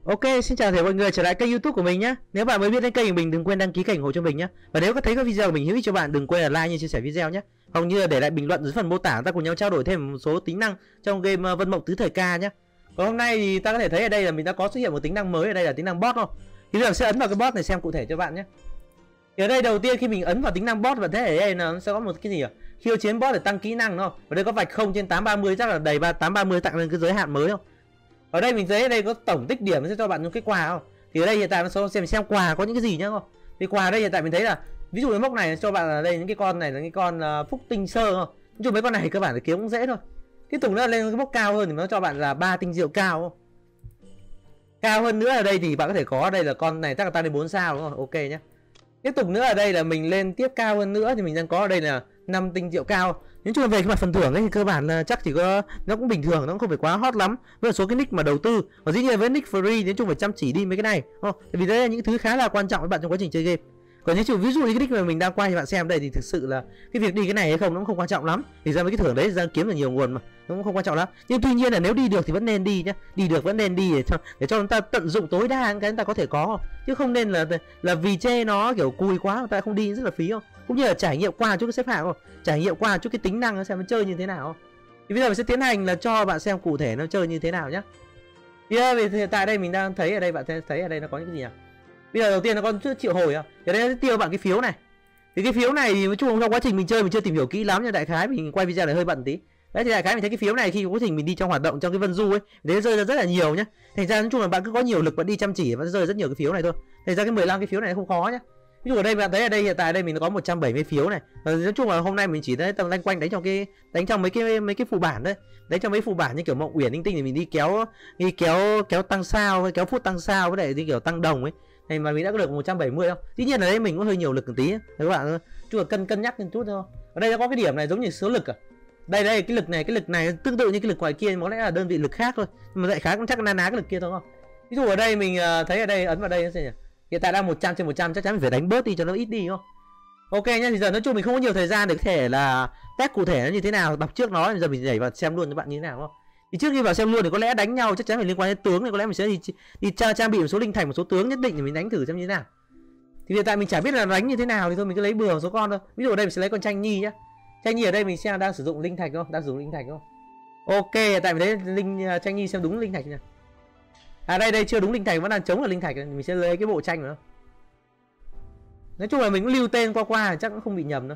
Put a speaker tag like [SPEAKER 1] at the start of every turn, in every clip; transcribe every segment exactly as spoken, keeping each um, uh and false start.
[SPEAKER 1] Ok, xin chào tất mọi người trở lại kênh YouTube của mình nhé. Nếu bạn mới biết đến kênh của mình đừng quên đăng ký kênh ủng hộ cho mình nhé. Và nếu có thấy các video của mình hữu ích cho bạn đừng quên là like như chia sẻ video nhé. Hoặc như là để lại bình luận dưới phần mô tả, ta cùng nhau trao đổi thêm một số tính năng trong game Vân Mộng Tứ Thời Ca nhé. Và hôm nay thì ta có thể thấy ở đây là mình đã có xuất hiện một tính năng mới, ở đây là tính năng bot không? Thì bây giờ sẽ ấn vào cái bot này xem cụ thể cho bạn nhé. Thì ở đây đầu tiên khi mình ấn vào tính năng bot, bạn thấy ở đây là nó sẽ có một cái gì à? Khiêu chiến bot để tăng kỹ năng đúng không? Ở đây có vạch không trên tám ba mươi, chắc là đầy tám ba mươi tặng lên cái giới hạn mới không? Ở đây mình thấy ở đây có tổng tích điểm sẽ cho bạn những cái quà không? Thì ở đây hiện tại nó xem xem quà có những cái gì nhá không? Thì quà ở đây hiện tại mình thấy là ví dụ cái mốc này cho bạn là đây những cái con này là cái con uh, phúc tinh sơ không? Nói chung mấy con này cơ bản là kiếm cũng dễ thôi. Tiếp tục nữa lên cái mốc cao hơn thì nó cho bạn là ba tinh diệu cao không? Cao hơn nữa ở đây thì bạn có thể có ở đây là con này chắc là tăng đến bốn sao đúng không? Ok nhé. Tiếp tục nữa ở đây là mình lên tiếp cao hơn nữa thì mình đang có ở đây là năm tinh diệu cao. Nói chung là về cái mặt phần thưởng ấy thì cơ bản là chắc chỉ có nó cũng bình thường, nó cũng không phải quá hot lắm. Với số cái nick mà đầu tư, và dĩ nhiên với nick free nói chung phải chăm chỉ đi mấy cái này, không? Tại vì đấy là những thứ khá là quan trọng với bạn trong quá trình chơi game. Còn như ví dụ như cái nick mà mình đang quay thì bạn xem đây thì thực sự là cái việc đi cái này hay không nó cũng không quan trọng lắm. Thì ra mấy cái thưởng đấy ra kiếm được nhiều nguồn mà nó cũng không quan trọng lắm. Nhưng tuy nhiên là nếu đi được thì vẫn nên đi nhá, đi được vẫn nên đi để cho để cho chúng ta tận dụng tối đa cái chúng ta có thể có, chứ không nên là là vì chê nó kiểu cùi quá người ta không đi rất là phí không. Cũng như là trải nghiệm qua chút cái xếp hạng không, trải nghiệm qua chút cái tính năng nó xem nó chơi như thế nào không. Thì bây giờ mình sẽ tiến hành là cho bạn xem cụ thể nó chơi như thế nào nhá. Bây giờ tại đây mình đang thấy ở đây bạn thấy ở đây nó có những cái gì nhỉ? Bây giờ đầu tiên nó có chút triệu hồi à, ở đây nó sẽ tiêu bạn cái phiếu này. Thì cái phiếu này thì nói chung trong quá trình mình chơi mình chưa tìm hiểu kỹ lắm, nhưng đại khái mình quay video này hơi bận tí. Đấy thì đại khái mình thấy cái phiếu này khi quá trình mình đi trong hoạt động trong cái Vân Du ấy, đấy rơi ra rất là nhiều nhá. Thành ra nói chung là bạn cứ có nhiều lực bạn đi chăm chỉ vẫn rơi rất nhiều cái phiếu này thôi. Thành ra cái mười lăm cái phiếu này không khó nhá. Ví dụ ở đây bạn thấy ở đây hiện tại đây mình có một trăm bảy mươi phiếu này. Và nói chung là hôm nay mình chỉ thấy tầm lanh quanh đánh trong cái đánh trong mấy cái mấy cái phù bản đấy. Đấy trong mấy phù bản như kiểu Mộng Uyển Linh Tinh thì mình đi kéo đi kéo kéo tăng sao, kéo phút tăng sao với lại đi kiểu tăng đồng ấy. Thì mà mình đã có được một trăm bảy mươi không? Dĩ nhiên là đây mình cũng hơi nhiều lực một tí. Các bạn chú là cân cân nhắc một chút thôi. Ở đây nó có cái điểm này giống như số lực à. Đây đây cái lực này, cái lực này tương tự như cái lực ngoài kia, có lẽ là đơn vị lực khác thôi. Nhưng mà đại khái cũng chắc na ná cái lực kia thôi không? Ví dụ ở đây mình thấy ở đây ấn vào đây nó sẽ nhỉ? Hiện tại đang một trăm trên một trăm, chắc chắn mình phải đánh bớt đi cho nó ít đi không? Ok nhá, thì giờ nói chung mình không có nhiều thời gian để có thể là test cụ thể nó như thế nào, đọc trước nó, bây giờ mình nhảy vào xem luôn cho bạn như thế nào không? Thì trước khi vào xem luôn thì có lẽ đánh nhau chắc chắn phải liên quan đến tướng, thì có lẽ mình sẽ đi, đi tra, trang bị một số linh thành, một số tướng nhất định để mình đánh thử xem như thế nào. Thì hiện tại mình chả biết là đánh như thế nào thì thôi mình cứ lấy bừa một số con thôi. Ví dụ ở đây mình sẽ lấy con Tranh Nhi nhá. Tranh Nhi ở đây mình xem đang sử dụng linh thạch không? Đang sử dụng linh thạch không? Ok, tại vì đấy linh Tranh Nhi xem đúng linh thạch nha. À đây đây chưa đúng linh thạch, vẫn đang chống là linh thạch, mình sẽ lấy cái bộ tranh nữa. Nói chung là mình cũng lưu tên qua qua chắc cũng không bị nhầm đâu.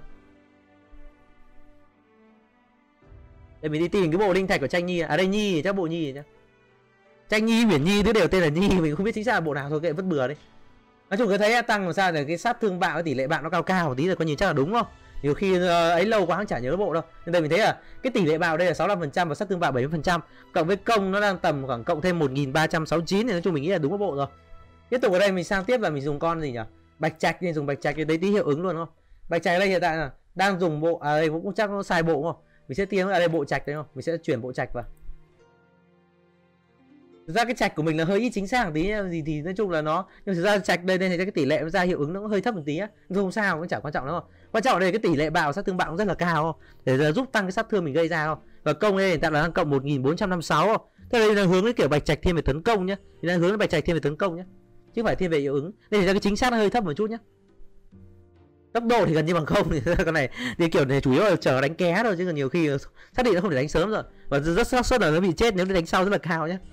[SPEAKER 1] Để mình đi tìm cái bộ linh thạch của Tranh Nhi. À đây Nhi, chắc bộ Nhi nhá. Tranh Nhi, Huyền Nhi, thứ đều tên là Nhi, mình không biết chính xác là bộ nào thôi, kệ vứt bừa đi. Nói chung cứ thấy tăng làm sao để cái sát thương bạo, cái tỷ lệ bạo nó cao cao một tí rồi coi nhìn chắc là đúng không? Nhiều khi uh, ấy lâu quá cũng chả nhớ bộ đâu. Nhưng đây mình thấy là cái tỷ lệ bạo đây là sáu mươi lăm phần trăm và sát thương bạo bảy mươi phần trăm, cộng với công nó đang tầm khoảng cộng thêm một nghìn ba trăm sáu mươi chín thì nói chung mình nghĩ là đúng cái bộ rồi. Tiếp tục ở đây mình sang tiếp là mình dùng con gì nhỉ? Bạch Trạch, nên dùng Bạch Trạch đấy tí hiệu ứng luôn không? Bạch Trạch đây hiện tại là đang dùng bộ, à đây cũng chắc nó sai bộ không? Mình sẽ tiến ở đây bộ Trạch đấy không? Mình sẽ chuyển bộ Trạch vào. Thực ra cái Trạch của mình là hơi ít chính xác một tí gì thì nói chung là nó, nhưng thực ra Trạch đây đây thì cái tỷ lệ ra hiệu ứng nó cũng hơi thấp một tí á, không sao cũng chẳng quan trọng đâu. Quan trọng ở đây cái tỷ lệ bạo sát thương bạo cũng rất là cao không? Để giúp tăng cái sát thương mình gây ra không? Và công đây hiện tại là đang cộng một nghìn bốn trăm năm mươi sáu không? Thế đây là hướng đến kiểu Bạch Trạch thiên về tấn công nhá. Thì đang hướng đến Bạch Trạch thiên về tấn công nhá, chứ không phải thiên về hiệu ứng. Đây thì ra cái chính xác nó hơi thấp một chút nhá. Tốc độ thì gần như bằng không, thì con này thì kiểu này chủ yếu là chờ đánh ké thôi, chứ còn nhiều khi xác định nó không thể đánh sớm rồi, và rất xác suất là nó bị chết nếu đánh sau rất là cao nhé.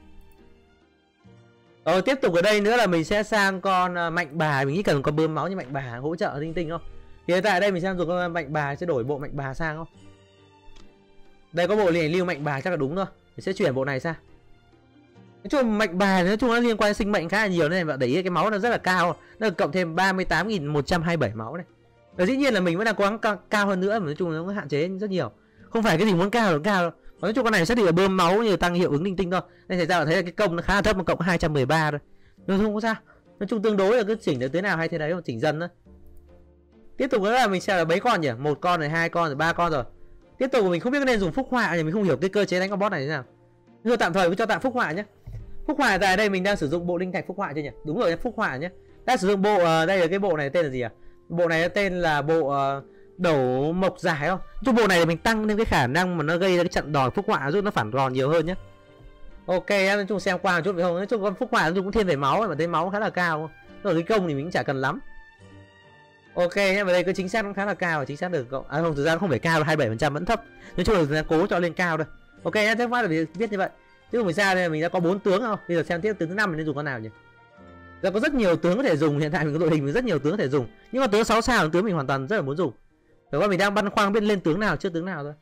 [SPEAKER 1] Rồi tiếp tục ở đây nữa là mình sẽ sang con Mạnh Bà, mình nghĩ cần con bơm máu như Mạnh Bà hỗ trợ linh tinh không? Thì hiện tại đây mình sẽ dùng con Mạnh Bà, sẽ đổi bộ Mạnh Bà sang không? Đây có bộ này lưu Mạnh Bà chắc là đúng thôi, mình sẽ chuyển bộ này sang. Nói chung Mạnh Bà nói chung nó liên quan đến sinh mệnh khá là nhiều, nên bạn để ý cái máu nó rất là cao, nó cộng thêm ba mươi tám nghìn một trăm hai mươi bảy máu này. Và dĩ nhiên là mình vẫn đang cố gắng cao, cao hơn nữa, mà nói chung nó có hạn chế rất nhiều, không phải cái gì muốn cao là cao đâu. Nói chung con này xác định là bơm máu như tăng hiệu ứng linh tinh thôi, nên thành ra là thấy là cái công nó khá là thấp, mà cộng hai trăm mười ba thôi, nhưng không có sao. Nói chung tương đối là cứ chỉnh được thế nào hay thế đấy, không chỉnh dần thôi. Tiếp tục nữa là mình sẽ là mấy con nhỉ, một con này, hai con rồi, ba con rồi. Tiếp tục mình không biết nên dùng phúc họa thì mình không hiểu cái cơ chế đánh con boss này thế nào. Nhưng tạm thời cứ cho tạm phúc họa nhé. Phúc họa tại đây mình đang sử dụng bộ linh thạch phúc họa chưa nhỉ? Đúng rồi, phúc họa nhé. Đang sử dụng bộ uh, đây là cái bộ này tên là gì à? Bộ này tên là bộ uh, đổ mộc dài không? Trong bộ này thì mình tăng lên cái khả năng mà nó gây ra cái trận đòn phúc họa giúp nó phản đòn nhiều hơn nhé. Ok em, nói chung xem qua một chút phải không? Nói chung con Phúc Họa nói chung cũng thiên về máu mà thấy máu khá là cao. Rồi cái công thì mình cũng chả cần lắm. Ok nhé, và đây cái chính xác cũng khá là cao, chính xác được cậu. À không, thực ra không phải cao, hai mươi bảy phần trăm vẫn thấp. Nói chung là cố cho lên cao thôi. Ok nhé, thế phát là viết như vậy. Chứ mình ra đây mình đã có bốn tướng không? Bây giờ xem tiếp tướng thứ năm mình nên dùng con nào nhỉ? Giờ có rất nhiều tướng có thể dùng, hiện tại mình có đội hình mình rất nhiều tướng có thể dùng. Nhưng mà tướng sáu sao là tướng mình hoàn toàn rất là muốn dùng. Bởi vì mình đang băn khoăn biết lên tướng nào chưa tướng nào thôi.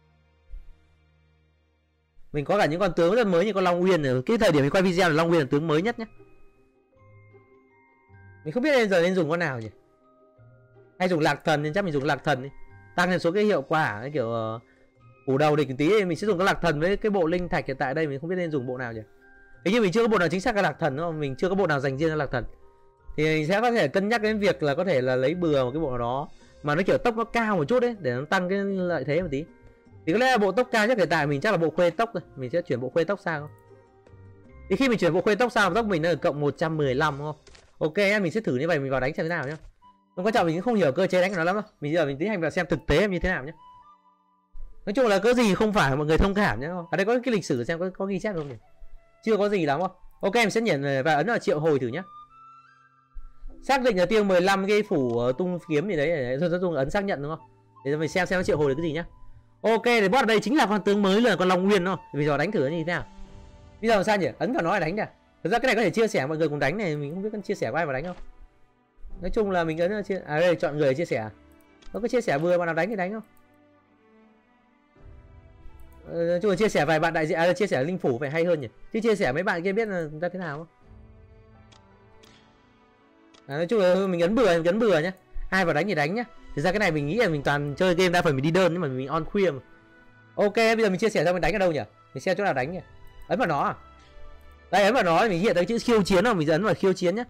[SPEAKER 1] Mình có cả những con tướng rất mới như con Long Uyên rồi. Cái thời điểm mình quay video là Long Uyên là tướng mới nhất nhé. Mình không biết bây giờ nên dùng con nào nhỉ? Hay dùng Lạc Thần nên chắc mình dùng Lạc Thần đi. Tăng lên số cái hiệu quả cái kiểu uh, phủ đầu địch tí thì mình sẽ dùng cái Lạc Thần với cái bộ linh thạch hiện tại đây mình không biết nên dùng bộ nào nhỉ. Hình như mình chưa có bộ nào chính xác cái Lạc Thần đúng không? Mình chưa có bộ nào dành riêng cho Lạc Thần. Thì mình sẽ có thể cân nhắc đến việc là có thể là lấy bừa một cái bộ nào đó mà nó kiểu tốc nó cao một chút đấy để nó tăng cái lợi thế một tí. Thì có lẽ là bộ tốc cao nhất hiện tại mình chắc là bộ khuê tốc thôi. Mình sẽ chuyển bộ khuê tốc sang không? Thì khi mình chuyển bộ khuê tốc sang tốc mình nó ở cộng một trăm mười lăm đúng không? Ok em, mình sẽ thử như vậy, mình vào đánh xem thế nào nhá. Không quan trọng, mình cũng không hiểu cơ chế đánh của nó lắm đâu. Mình giờ mình tiến hành vào xem thực tế em như thế nào nhé. Nói chung là có gì không phải mọi người thông cảm nhé. Ở đây có cái lịch sử xem có, có ghi chép không nhỉ? Chưa có gì lắm không? Ok mình sẽ nhấn và ấn vào triệu hồi thử nhé. Xác định là tiêu mười lăm cái phủ tung kiếm gì đấy, thôi tôi dùng ấn xác nhận đúng không? Để mình xem xem nó triệu hồi được cái gì nhá. Ok thì boss ở đây chính là con tướng mới là con Long Nguyên đúng không? Bây giờ đánh thử như thế nào? Bây giờ sao nhỉ? Ấn vào nó để đánh nhỉ? Thực ra cái này có thể chia sẻ mọi người cùng đánh này, mình không biết cần chia sẻ với ai vào đánh không. Nói chung là mình ấn chia à đây chọn người chia sẻ. Nó có chia sẻ vừa bạn nào đánh thì đánh không? Ờ, nói chung là chia sẻ vài bạn đại diện à, chia sẻ linh phủ phải hay hơn nhỉ. Chứ chia sẻ mấy bạn kia biết là chúng ta thế nào không? À, nói chung là mình ấn bừa, mình ấn bừa nhá. Ai vào đánh thì đánh nhá. Thực ra cái này mình nghĩ là mình toàn chơi game đa phần mình đi đơn nhưng mà mình on khuya mà. Ok bây giờ mình chia sẻ ra mình đánh ở đâu nhỉ? Mình xem chỗ nào đánh nhỉ? Ấn vào nó à? Đây ấn vào nó thì mình hiện tới chữ khiêu chiến không? Mình ấn vào khiêu chiến nhá.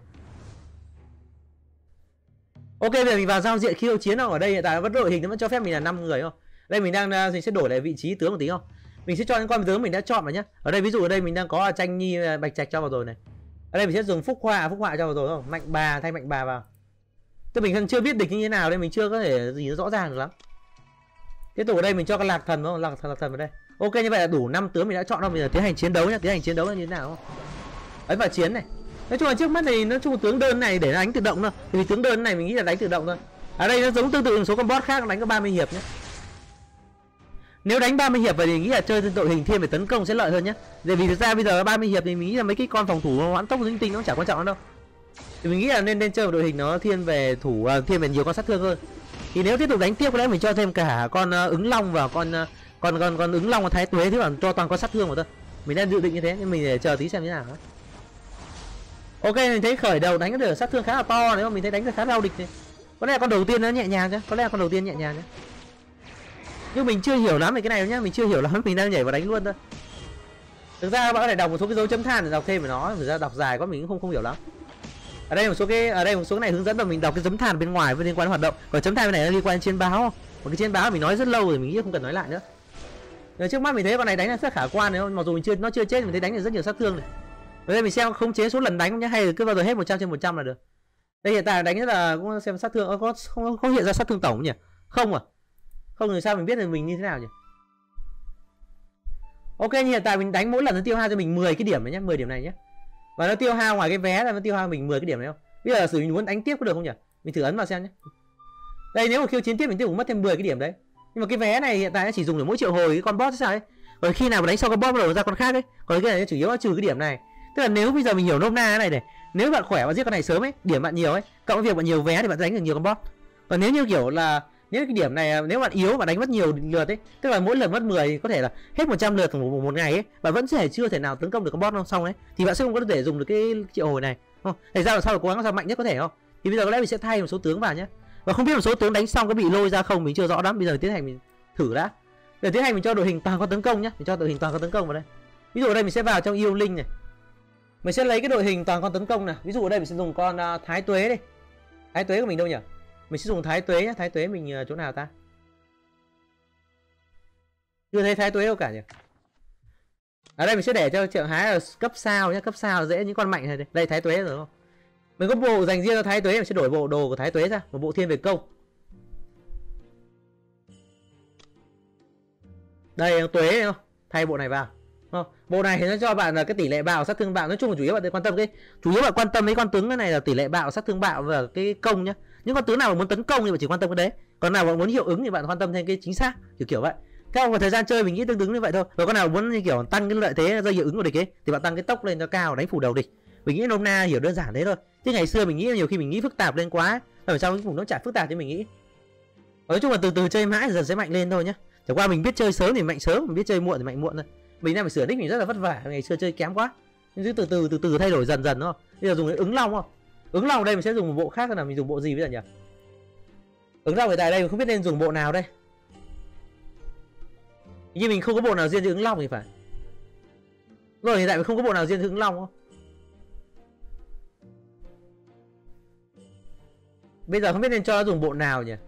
[SPEAKER 1] Ok bây giờ mình vào giao diện khiêu chiến không? Ở đây hiện tại vẫn đội hình nó vẫn cho phép mình là năm người không? Đây mình đang mình sẽ đổi lại vị trí tướng một tí không? Mình sẽ cho những con tướng mình đã chọn vào nhá. Ở đây ví dụ ở đây mình đang có Tranh Nhi, Bạch Trạch cho vào rồi này. Ở đây mình sẽ dùng Phúc Họa, Phúc Họa cho vào rồi không? Mạnh Bà thay Mạnh Bà vào. Tức mình chưa biết địch như thế nào đây, mình chưa có thể gì nó rõ ràng được lắm. Tiếp tục ở đây mình cho con Lạc Thần đúng không? Lạc Thần, Lạc Thần vào đây. Ok như vậy là đủ năm tướng mình đã chọn rồi, bây giờ tiến hành chiến đấu nhá, tiến hành chiến đấu là như thế nào không? Ấn vào chiến này. Nói chung là trước mắt thì nói chung là tướng đơn này để đánh tự động thôi. Vì tướng đơn này mình nghĩ là đánh tự động thôi. Ở đây nó giống tương tự một số con boss khác đánh có ba mươi hiệp nhé. Nếu đánh ba mươi hiệp vậy thì nghĩ là chơi đội hình thiên về tấn công sẽ lợi hơn nhé. Bởi vì thực ra bây giờ ba mươi hiệp thì mình nghĩ là mấy cái con phòng thủ hoãn tốc linh tinh nó chẳng quan trọng đâu. Thì mình nghĩ là nên nên chơi một đội hình nó thiên về thủ uh, thiên về nhiều con sát thương hơn. Thì nếu tiếp tục đánh tiếp có lẽ mình cho thêm cả con uh, ứng long và con uh, con con con ứng long và thái tuế, thế còn cho toàn con sát thương mà thôi. Mình đang dự định như thế nhưng mình để chờ tí xem thế nào. Ok mình thấy khởi đầu đánh được sát thương khá là to, nếu mà mình thấy đánh được khá đau địch này. Có lẽ là con đầu tiên nó nhẹ nhàng chứ, có lẽ là con đầu tiên nhẹ nhàng chứ. Nhưng mình chưa hiểu lắm về cái này đâu nhá, mình chưa hiểu lắm, mình đang nhảy vào đánh luôn thôi. Thực ra các bạn có thể đọc một số cái dấu chấm than để đọc thêm về nó, thực ra đọc dài quá mình cũng không không hiểu lắm. Ở đây một số cái ở đây một số cái này hướng dẫn và mình đọc cái chấm than bên ngoài liên quan đến hoạt động, còn chấm than bên này nó liên quan đến chiến báo. Một cái chiến báo mình nói rất lâu rồi, mình nghĩ không cần nói lại nữa. Rồi trước mắt mình thấy con này đánh là rất khả quan đấy, mặc dù mình chưa nó chưa chết mình thấy đánh được rất nhiều sát thương này. Ở đây mình xem khống chế số lần đánh nhá, hay là cứ bao giờ hết một trăm trên một trăm là được. Đây hiện tại đánh rất là cũng xem sát thương có có không, không hiện ra sát thương tổng nhỉ? Không à? Không thì sao mình biết là mình như thế nào nhỉ? Ok như hiện tại mình đánh mỗi lần nó tiêu hao cho mình mười cái điểm đấy nhá, mười điểm này nhé. Và nó tiêu hao ngoài cái vé là nó tiêu hao mình mười cái điểm này không? Bây giờ sử mình muốn đánh tiếp có được không nhỉ? Mình thử ấn vào xem nhé. Đây nếu mà khiêu chiến tiếp mình tiếp cũng mất thêm mười cái điểm đấy. Nhưng mà cái vé này hiện tại nó chỉ dùng để mỗi triệu hồi cái con boss sao đấy. Còn khi nào mà đánh xong con boss bắt đầu ra con khác ấy. Còn cái này chủ yếu là trừ cái điểm này. Tức là nếu bây giờ mình hiểu nôm na cái này này, nếu bạn khỏe bạn giết con này sớm ấy, điểm bạn nhiều ấy, cộng với việc bạn nhiều vé thì bạn đánh được nhiều con boss. Còn nếu như kiểu là nếu cái điểm này nếu bạn yếu bạn đánh mất nhiều lượt ấy, tức là mỗi lần mất mười có thể là hết một trăm lượt một, một ngày ấy, bạn vẫn thể chưa thể nào tấn công được con boss đâu xong ấy, thì bạn sẽ không có thể dùng được cái triệu hồi này. Không, thành ra là sao là cố gắng sao mạnh nhất có thể không? Thì bây giờ có lẽ mình sẽ thay một số tướng vào nhé. Và không biết một số tướng đánh xong có bị lôi ra không mình chưa rõ lắm, bây giờ tiến hành mình thử đã. Để tiến hành mình cho đội hình toàn con tấn công nhé, mình cho đội hình toàn con tấn công vào đây. Ví dụ ở đây mình sẽ vào trong yêu linh này. Mình sẽ lấy cái đội hình toàn con tấn công này. Ví dụ ở đây mình sẽ dùng con uh, thái tuế đi. Thái tuế của mình đâu nhỉ? Mình sẽ dùng thái tuế nhé. Thái tuế mình uh, chỗ nào ta? Chưa thấy thái tuế đâu cả nhỉ? Ở đây mình sẽ để cho trạng thái là cấp sao nhé. Cấp sao dễ những con mạnh này đây. Đây thái tuế rồi không? Mình có bộ dành riêng cho thái tuế, mình sẽ đổi bộ đồ của thái tuế ra, một bộ thiên về công. Đây tuế không? Thay bộ này vào. Không? Bộ này thì nó cho bạn là cái tỷ lệ bạo sát thương bạo, nói chung là chủ yếu bạn quan tâm cái chủ yếu bạn quan tâm mấy con tướng cái này là tỷ lệ bạo sát thương bạo và cái công nhá. Những con tướng nào mà muốn tấn công thì bạn chỉ quan tâm cái đấy, còn nào bạn muốn hiệu ứng thì bạn quan tâm thêm cái chính xác, kiểu kiểu vậy. Theo thời gian chơi mình nghĩ tương ứng như vậy thôi. Rồi con nào muốn như kiểu tăng cái lợi thế do hiệu ứng của địch ấy thì bạn tăng cái tốc lên cho cao đánh phủ đầu địch. Mình nghĩ nôm na hiểu đơn giản thế thôi. Chứ ngày xưa mình nghĩ nhiều khi mình nghĩ phức tạp lên quá, ở trong cái vùng nó chả phức tạp như mình nghĩ. Nói chung là từ từ chơi mãi dần sẽ mạnh lên thôi nhá. Chẳng qua mình biết chơi sớm thì mạnh sớm, mình biết chơi muộn thì mạnh muộn thôi. Mình đang phải sửa nick mình rất là vất vả, ngày xưa chơi kém quá. Nhưng từ từ từ từ thay đổi dần dần đúng không? Bây giờ dùng cái ứng long không? Ứng long ở đây mình sẽ dùng một bộ khác, là mình dùng bộ gì bây giờ nhỉ? Ứng long ở tại đây mình không biết nên dùng bộ nào đây. Nhưng mình không có bộ nào riêng cho ứng long thì phải. Rồi hiện tại mình không có bộ nào riêng cho ứng long không? Bây giờ không biết nên cho nó dùng bộ nào nhỉ?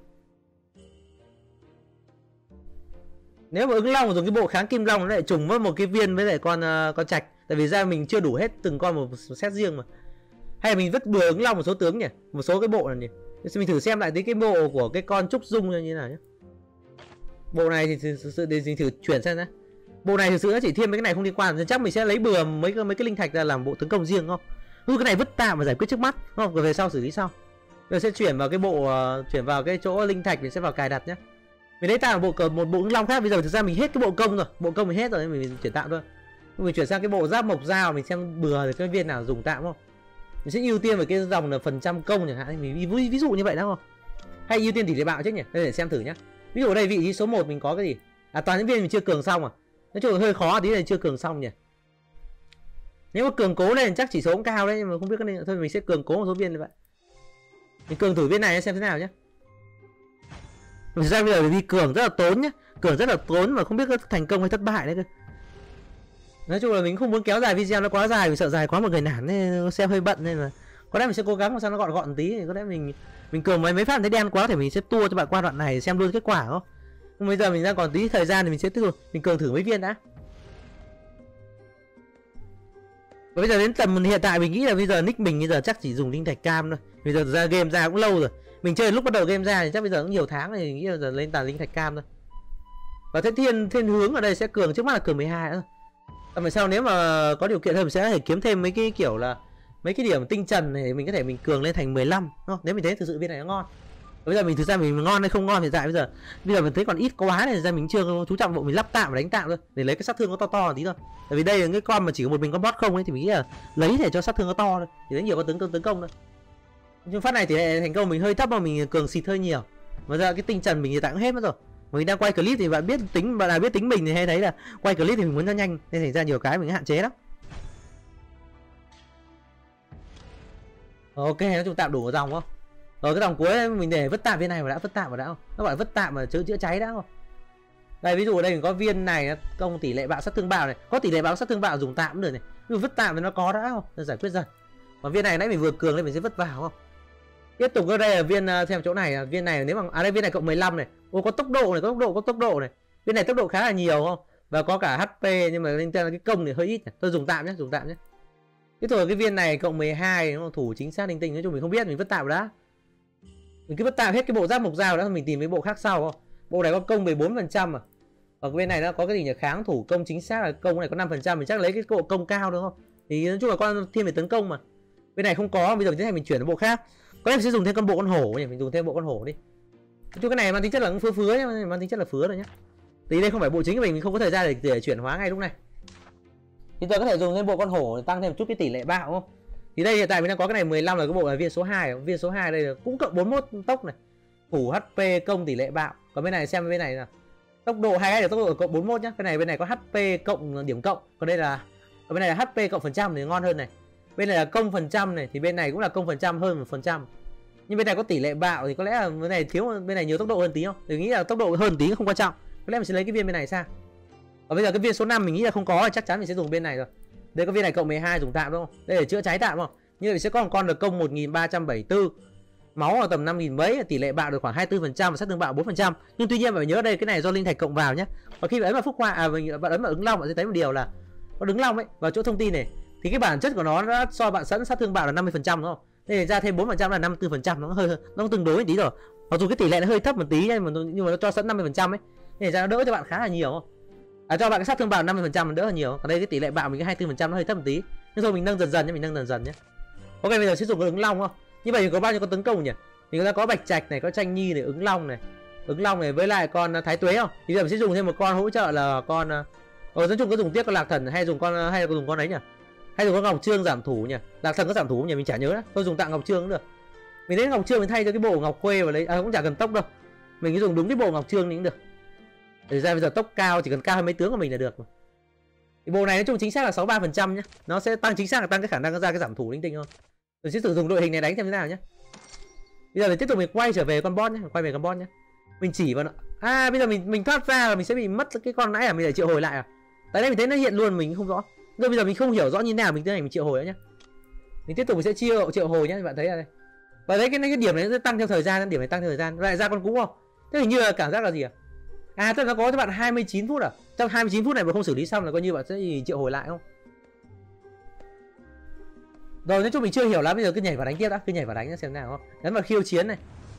[SPEAKER 1] Nếu mà ứng long mà dùng cái bộ kháng kim long nó lại trùng với một cái viên với lại con uh, con trạch, tại vì ra mình chưa đủ hết từng con một set riêng mà. Hay là mình vứt bừa ứng long một số tướng nhỉ, một số cái bộ này nhỉ. Mình thử xem lại cái cái bộ của cái con trúc dung như thế nào nhé. Bộ này thì thực sự để mình thử chuyển sang nhé. Bộ này thực sự nó chỉ thêm mấy cái này không liên quan, nên chắc mình sẽ lấy bừa mấy cái mấy cái linh thạch ra làm bộ tấn công riêng không? Ừ, cái này vứt tạm và giải quyết trước mắt, không? Rồi về sau xử lý sau. Rồi sẽ chuyển vào cái bộ uh, chuyển vào cái chỗ linh thạch mình sẽ vào cài đặt nhé. Mình lấy tạm một bộ một bộ ứng long khác. Bây giờ thực ra mình hết cái bộ công rồi, bộ công mình hết rồi nên mình chuyển tạm thôi. Mình chuyển sang cái bộ giáp mộc dao, mình xem bừa thì cái viên nào dùng tạm không. Mình sẽ ưu tiên về cái dòng là phần trăm công chẳng hạn, mình ví, ví dụ như vậy đó không? Hay ưu tiên tỷ lệ bạo chứ nhỉ? Đây để xem thử nhá. Ví dụ ở đây vị trí số một mình có cái gì? À, toàn những viên mình chưa cường xong à. Nói chung là hơi khó tí này, chưa cường xong nhỉ. Nếu mà cường cố lên chắc chỉ số cũng cao đấy, nhưng mà không biết cái này thôi mình sẽ cường cố một số viên như vậy. Mình cường thử viên này xem thế nào nhé. Thực ra bây giờ đi cường rất là tốn nhá, cường rất là tốn mà không biết có thành công hay thất bại đấy cơ. Nói chung là mình không muốn kéo dài video nó quá dài, mình sợ dài quá một người nản nên xem hơi bận, nên là có lẽ mình sẽ cố gắng làm sao nó gọn gọn tí. Có lẽ mình mình cường mấy mấy phát thấy đen quá thì mình sẽ tua cho bạn qua đoạn này xem luôn kết quả không. Nhưng bây giờ mình đang còn tí thời gian thì mình sẽ tiếp tục mình cường thử mấy viên đã. Và bây giờ đến tầm hiện tại mình nghĩ là bây giờ nick mình bây giờ chắc chỉ dùng linh thạch cam thôi. Bây giờ ra game ra cũng lâu rồi. Mình chơi lúc bắt đầu game ra thì chắc bây giờ cũng nhiều tháng thì nghĩ là giờ lên tàn linh thạch cam thôi. Và thế thiên thiên hướng ở đây sẽ cường, trước mắt là cường mười hai nữa. Còn về sau nếu mà có điều kiện hơn mình sẽ thể kiếm thêm mấy cái kiểu là mấy cái điểm tinh trần này, mình có thể mình cường lên thành mười lăm, đúng không? Nếu mình thấy thực sự viên này nó ngon. Bây giờ mình thực ra mình ngon hay không ngon hiện tại bây giờ bây giờ mình thấy còn ít quá này, ra mình chưa chú trọng bộ mình lắp tạm và đánh tạm thôi để lấy cái sát thương nó to to tí thôi. Tại vì đây là cái con mà chỉ có một mình con bot không ấy thì mình nghĩ là lấy để cho sát thương nó to thôi, thì lấy nhiều con tướng tấn tấn công thôi. Nhưng phát này thì thành công mình hơi thấp mà mình cường xịt hơi nhiều. Mà ra cái tinh trần mình hiện tại cũng hết mất rồi. Mình đang quay clip thì bạn biết tính, bạn nào biết tính mình thì hay thấy là quay clip thì mình muốn cho nhanh nên thành ra nhiều cái mình hạn chế lắm. Ok, nói chung tạm đủ dòng không? Rồi cái dòng cuối mình để vứt tạm viên này mà đã vứt tạm mà đã không? Các bạn vứt tạm mà chữa chữa cháy đã không? Đây ví dụ ở đây mình có viên này công tỷ lệ bạo sát thương bạo này, có tỷ lệ bạo sát thương bạo dùng tạm cũng được này. Nhưng vứt tạm thì nó có đã không? Nên giải quyết dần. Còn viên này nãy mình vừa cường nên mình sẽ vứt vào không? Tiếp tục ở đây là viên xem chỗ này, viên này nếu mà à đây viên này cộng mười lăm này. Ô có tốc độ này, có tốc độ, có tốc độ này. Viên này tốc độ khá là nhiều không? Và có cả hát pê nhưng mà lên trên cái công thì hơi ít này. Tôi dùng tạm nhé, dùng tạm nhé. Tiếp tục cái viên này cộng mười hai nó thủ chính xác linh tinh, nói chung mình không biết, mình vứt tạm đã. Mình cứ vứt tạm hết cái bộ giáp mộc dao đó, mình tìm cái bộ khác sau không? Bộ này có công mười bốn phần trăm à. Ở bên này nó có cái gì nhỉ, kháng thủ công chính xác là công này có năm phần trăm, mình chắc lấy cái bộ công cao đúng không? Thì nói chung là con thiên về tấn công mà. Bên này không có, bây giờ thế này mình chuyển đến bộ khác. Có lẽ mình sẽ dùng thêm con bộ con hổ nhỉ, mình dùng thêm bộ con hổ đi. Nói chung cái này mang tính chất là phứa phứa nhá, mang tính chất là phứa rồi nhá. Tí đây không phải bộ chính của mình, mình không có thời gian để, để chuyển hóa ngay lúc này. Thì tôi có thể dùng thêm bộ con hổ để tăng thêm một chút cái tỷ lệ bạo không? Thì đây hiện tại mình đang có cái này mười lăm là cái bộ là viên số hai, viên số hai đây là cũng cộng bốn mươi mốt tốc này. Thủ hát pê công tỷ lệ bạo. Còn bên này xem bên này là tốc độ hai cái là tốc độ cộng bốn mươi mốt nhá. Cái này bên này có hát pê cộng điểm cộng, còn đây là còn bên này là hát pê cộng phần trăm thì ngon hơn này. Bên này là công phần trăm này thì bên này cũng là công phần trăm hơn một phần trăm. Nhưng bên này có tỷ lệ bạo thì có lẽ là bên này thiếu, bên này nhiều tốc độ hơn tí không? Tôi nghĩ là tốc độ hơn tí không quan trọng. Có lẽ mình sẽ lấy cái viên bên này sang. Và bây giờ cái viên số năm mình nghĩ là không có, chắc chắn mình sẽ dùng bên này rồi. Đây có viên này cộng mười hai dùng tạm đúng không? Đây để chữa cháy tạm không? Như vậy sẽ có một con được công một nghìn ba trăm bảy mươi tư. Máu là tầm năm nghìn mấy, tỷ lệ bạo được khoảng hai mươi tư phần trăm và sát thương bạo bốn phần trăm. Nhưng tuy nhiên bạn phải nhớ đây cái này do linh thạch cộng vào nhé. Và khi bạn ấn vào phúc họa à mình bạn ấn vào ứng long bạn sẽ thấy một điều là có đứng long ấy vào chỗ thông tin này thì cái bản chất của nó đã so bạn sẵn sát thương bạo là năm mươi phần trăm đúng không? Nên ra thêm bốn phần trăm là năm mươi tư phần trăm, nó hơi nó tương đối một tí rồi. Mặc dù cái tỷ lệ nó hơi thấp một tí nhưng mà nhưng mà nó cho sẵn năm mươi phần trăm ấy. Nên ra nó đỡ cho bạn khá là nhiều không? À, cho bạn cái sát thương bạo năm mươi phần trăm đỡ hơn nhiều. Còn đây cái tỷ lệ bạo mình cái hai mươi tư phần trăm nó hơi thấp một tí. Nhưng thôi mình nâng dần dần nhé, mình nâng dần dần nhé. Ok, bây giờ sẽ dùng cái ứng long không? Như vậy thì có bao nhiêu con tấn công nhỉ? Thì người ta có bạch trạch này, có tranh nhi này, ứng long này, ứng long này với lại con thái tuế không? Thì giờ mình sẽ dùng thêm một con hỗ trợ là con ờ nói chung có dùng tiếp con lạc thần hay dùng con hay là có dùng con ấy nhỉ? Hay dùng con ngọc trương giảm thủ nhỉ? Lạc thần có giảm thủ không nhỉ? Mình chả nhớ nữa. Tôi dùng tặng ngọc trương cũng được. Mình lấy ngọc trương mình thay cho cái bộ ngọc khuê và lấy à, cũng chả cần tốc đâu. Mình cứ dùng đúng cái bộ ngọc trương cũng được. Để ra bây giờ tốc cao chỉ cần cao hơn mấy tướng của mình là được. Thì bộ này nói chung chính xác là sáu mươi ba phần trăm nhé. Nó sẽ tăng chính xác là tăng cái khả năng ra cái giảm thủ linh tinh hơn. Mình sẽ sử dụng đội hình này đánh xem thế nào nhé. Bây giờ mình tiếp tục mình quay trở về con boss nhé, quay về con boss nhé. Mình chỉ vào nó. À bây giờ mình mình thoát ra là mình sẽ bị mất cái con nãy à, mình lại triệu hồi lại à? Tại đây mình thấy nó hiện luôn mình không rõ. Rồi bây giờ mình không hiểu rõ như thế nào mình tiến hành mình triệu hồi nữa nhé. Mình tiếp tục mình sẽ chia triệu hồi nhé, bạn thấy ở đây. Và đấy cái cái điểm này nó tăng theo thời gian, điểm này tăng theo thời gian. Lại ra con cũ không? Thế hình như là cảm giác là gì à? À tức là nó có cho bạn hai mươi chín phút à? Trong hai mươi chín phút này mà không xử lý xong là coi như bạn sẽ triệu hồi lại không? Rồi nói chung mình chưa hiểu lắm, bây giờ cứ nhảy vào đánh tiếp đã, cứ nhảy vào đánh xem nào không? Nhấn vào khiêu chiến này.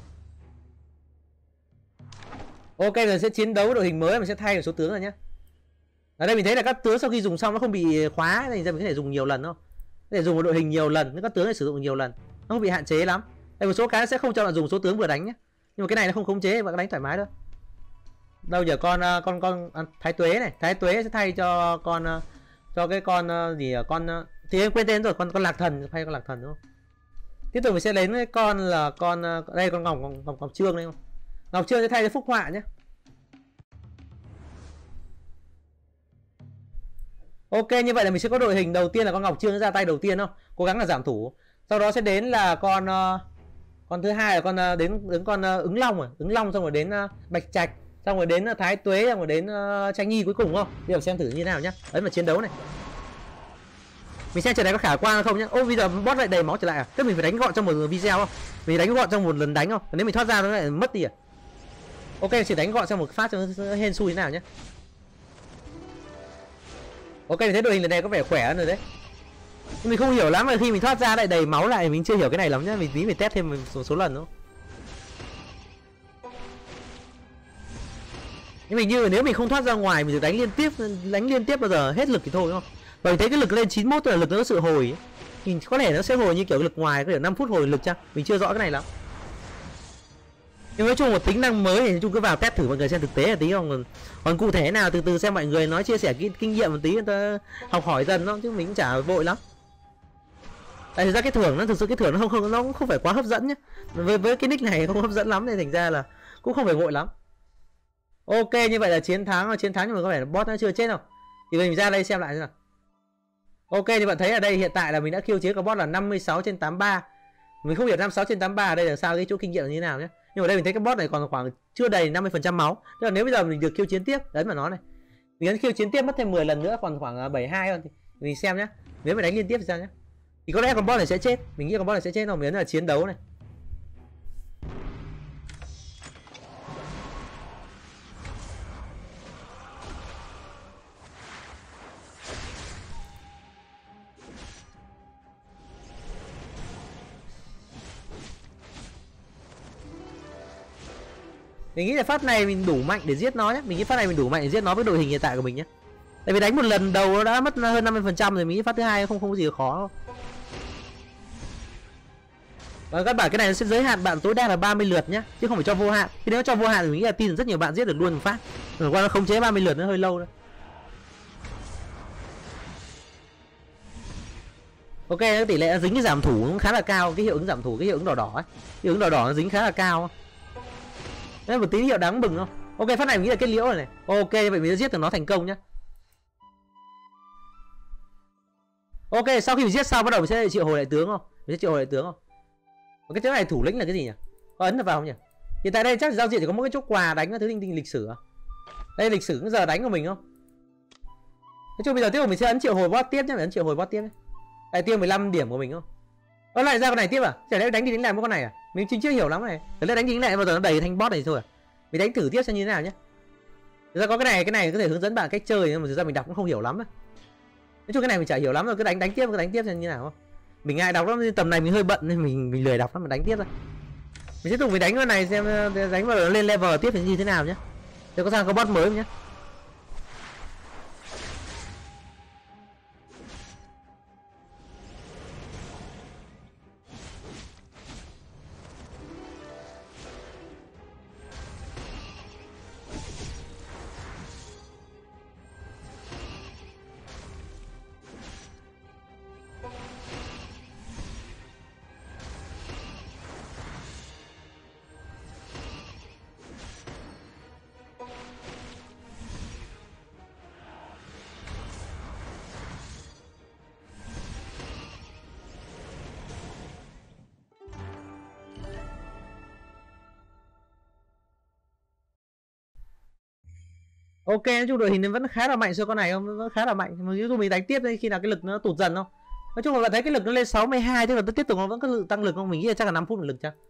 [SPEAKER 1] Ok, rồi sẽ chiến đấu đội hình mới, mình sẽ thay một số tướng rồi nhé. Ở đây mình thấy là các tướng sau khi dùng xong nó không bị khóa, nên mình có thể dùng nhiều lần không? Có thể dùng một đội hình nhiều lần, các tướng này sử dụng nhiều lần, nó không bị hạn chế lắm. Đây một số cái sẽ không cho bạn dùng số tướng vừa đánh nhé. Nhưng mà cái này nó không khống chế, bạn đánh thoải mái thôi. Đâu giờ con con con thái tuế này, thái tuế sẽ thay cho con cho cái con gì à? Con thì em quên tên rồi, con con lạc thần, thay con lạc thần đúng không? Tiếp tục mình sẽ lấy cái con là con đây con ngọc ngọc, ngọc, ngọc trương đây không? Ngọc trương sẽ thay cho phúc họa nhé. Ok, như vậy là mình sẽ có đội hình đầu tiên là con ngọc trương ra tay đầu tiên không? Cố gắng là giảm thủ. Sau đó sẽ đến là con con thứ hai là con đến đến con ứng long rồi, ứng long xong rồi đến bạch trạch, xong rồi đến thái tuế, xong rồi đến tranh nhi cuối cùng không? Bây giờ xem thử như thế nào nhá. Đấy mà chiến đấu này. Mình xem trận này có khả quan không nhá. Ô bây giờ boss lại đầy máu trở lại à? Tức mình phải đánh gọn trong một video không? Mình đánh gọn trong một lần đánh không? Nếu mình thoát ra nó lại mất đi à? Ok, chỉ đánh gọn trong một phát cho nó hên xui thế nào nhé. Ok, mình thấy đội hình lần này có vẻ khỏe hơn rồi đấy. Nhưng mình không hiểu lắm mà khi mình thoát ra lại đầy máu lại, mình chưa hiểu cái này lắm nhá. Mình tí phải test thêm một số, số lần nữa. Nhưng mình như nếu mình không thoát ra ngoài, mình được đánh liên tiếp, đánh liên tiếp bao giờ hết lực thì thôi đúng không? Và mình thấy cái lực lên chín mươi mốt là lực nó có sự hồi ấy. Mình có thể nó sẽ hồi như kiểu lực ngoài, có thể năm phút hồi lực chăng? Mình chưa rõ cái này lắm. Nhưng nói chung một tính năng mới thì nói chung cứ vào test thử mọi người xem thực tế là tí không, còn, còn cụ thể nào từ từ xem mọi người nói chia sẻ kinh, kinh nghiệm một tí, người ta học hỏi dần đó chứ mình cũng chả vội lắm. Tại thực ra cái thưởng nó thực sự cái thưởng nó không không nó cũng không phải quá hấp dẫn nhé. Với với cái nick này không hấp dẫn lắm nên thành ra là cũng không phải vội lắm. Ok, như vậy là chiến thắng chiến thắng nhưng mà có vẻ là boss nó chưa chết đâu. Thì mình ra đây xem lại nào. Ok, thì bạn thấy ở đây hiện tại là mình đã khiêu chiến con boss là năm mươi sáu trên tám mươi ba. Mình không hiểu năm mươi sáu trên tám mươi ba ở đây là sao, cái chỗ kinh nghiệm là như thế nào nhé. Nhưng ở đây mình thấy cái boss này còn khoảng chưa đầy năm mươi phần trăm máu. Tức là nếu bây giờ mình được khiêu chiến tiếp, đấy mà nó này. Mình ấn khiêu chiến tiếp mất thêm mười lần nữa còn khoảng bảy mươi hai thôi thì mình xem nhé. Nếu mà đánh liên tiếp thì sao nhé. Thì có lẽ con boss này sẽ chết. Mình nghĩ con boss này sẽ chết rồi, mình ấn là chiến đấu này. Mình nghĩ là phát này mình đủ mạnh để giết nó nhé. Mình nghĩ phát này mình đủ mạnh để giết nó với đội hình hiện tại của mình nhé. Tại vì đánh một lần đầu nó đã mất hơn năm mươi phần trăm rồi, mình nghĩ phát thứ hai không không có gì khó. Và các bạn cái này nó sẽ giới hạn bạn tối đa là ba mươi lượt nhé, chứ không phải cho vô hạn. Khi nếu cho vô hạn thì mình nghĩ là tin rất nhiều bạn giết được luôn một phát. Rồi qua nó khống chế ba mươi lượt nó hơi lâu đấy. Ok, tỷ lệ dính cái giảm thủ cũng khá là cao, cái hiệu ứng giảm thủ, cái hiệu ứng đỏ đỏ ấy. Hiệu ứng đỏ đỏ nó dính khá là cao. Đấy một tín hiệu đáng mừng không? Ok, phát này mình nghĩ là kết liễu rồi này. Ok, vậy mình sẽ giết được nó thành công nhá. Ok, sau khi mình giết xong bắt đầu mình sẽ triệu hồi lại tướng không? Mình sẽ triệu hồi lại tướng không? Cái chỗ này thủ lĩnh là cái gì nhỉ? Có ấn được vào không nhỉ? Hiện tại đây chắc giao diện chỉ có mỗi cái chỗ quà đánh các thứ linh tinh lịch sử à? Đây lịch sử giờ đánh của mình không? Nói chung bây giờ tiếp tục mình sẽ ấn triệu hồi boss tiếp nhé, ấn triệu hồi boss tiếp nhé. Đây tiêu mười lăm điểm của mình không? Nó lại ra con này tiếp à? Chả lẽ đánh đi đánh lại với con này à? Mình chính chưa hiểu lắm này. Chả lẽ đánh đi đánh lại bao giờ nó đầy thành boss này thôi à? Mình đánh thử tiếp xem như thế nào nhé. Thực ra có cái này, cái này có thể hướng dẫn bạn cách chơi nhưng mà thực ra mình đọc cũng không hiểu lắm ấy. Nói chung cái này mình chả hiểu lắm rồi, cứ đánh đánh tiếp, cứ đánh tiếp xem như thế nào không? Mình ngại đọc lắm, tầm này mình hơi bận nên mình mình lười đọc lắm, mà đánh tiếp thôi. Mình tiếp tục mình đánh con này xem đánh vào lên level tiếp thì như thế nào nhé. Để có sang có boss mới không nhé. Ok, nói chung đội hình vẫn khá là mạnh, số con này không vẫn khá là mạnh. Mà ví dụ mình đánh tiếp đây khi nào cái lực nó tụt dần không. Nói chung là bạn thấy cái lực nó lên sáu mươi hai, tức là tiếp tục nó vẫn có lực tăng lực không? Mình nghĩ là chắc là năm phút một lực chắc.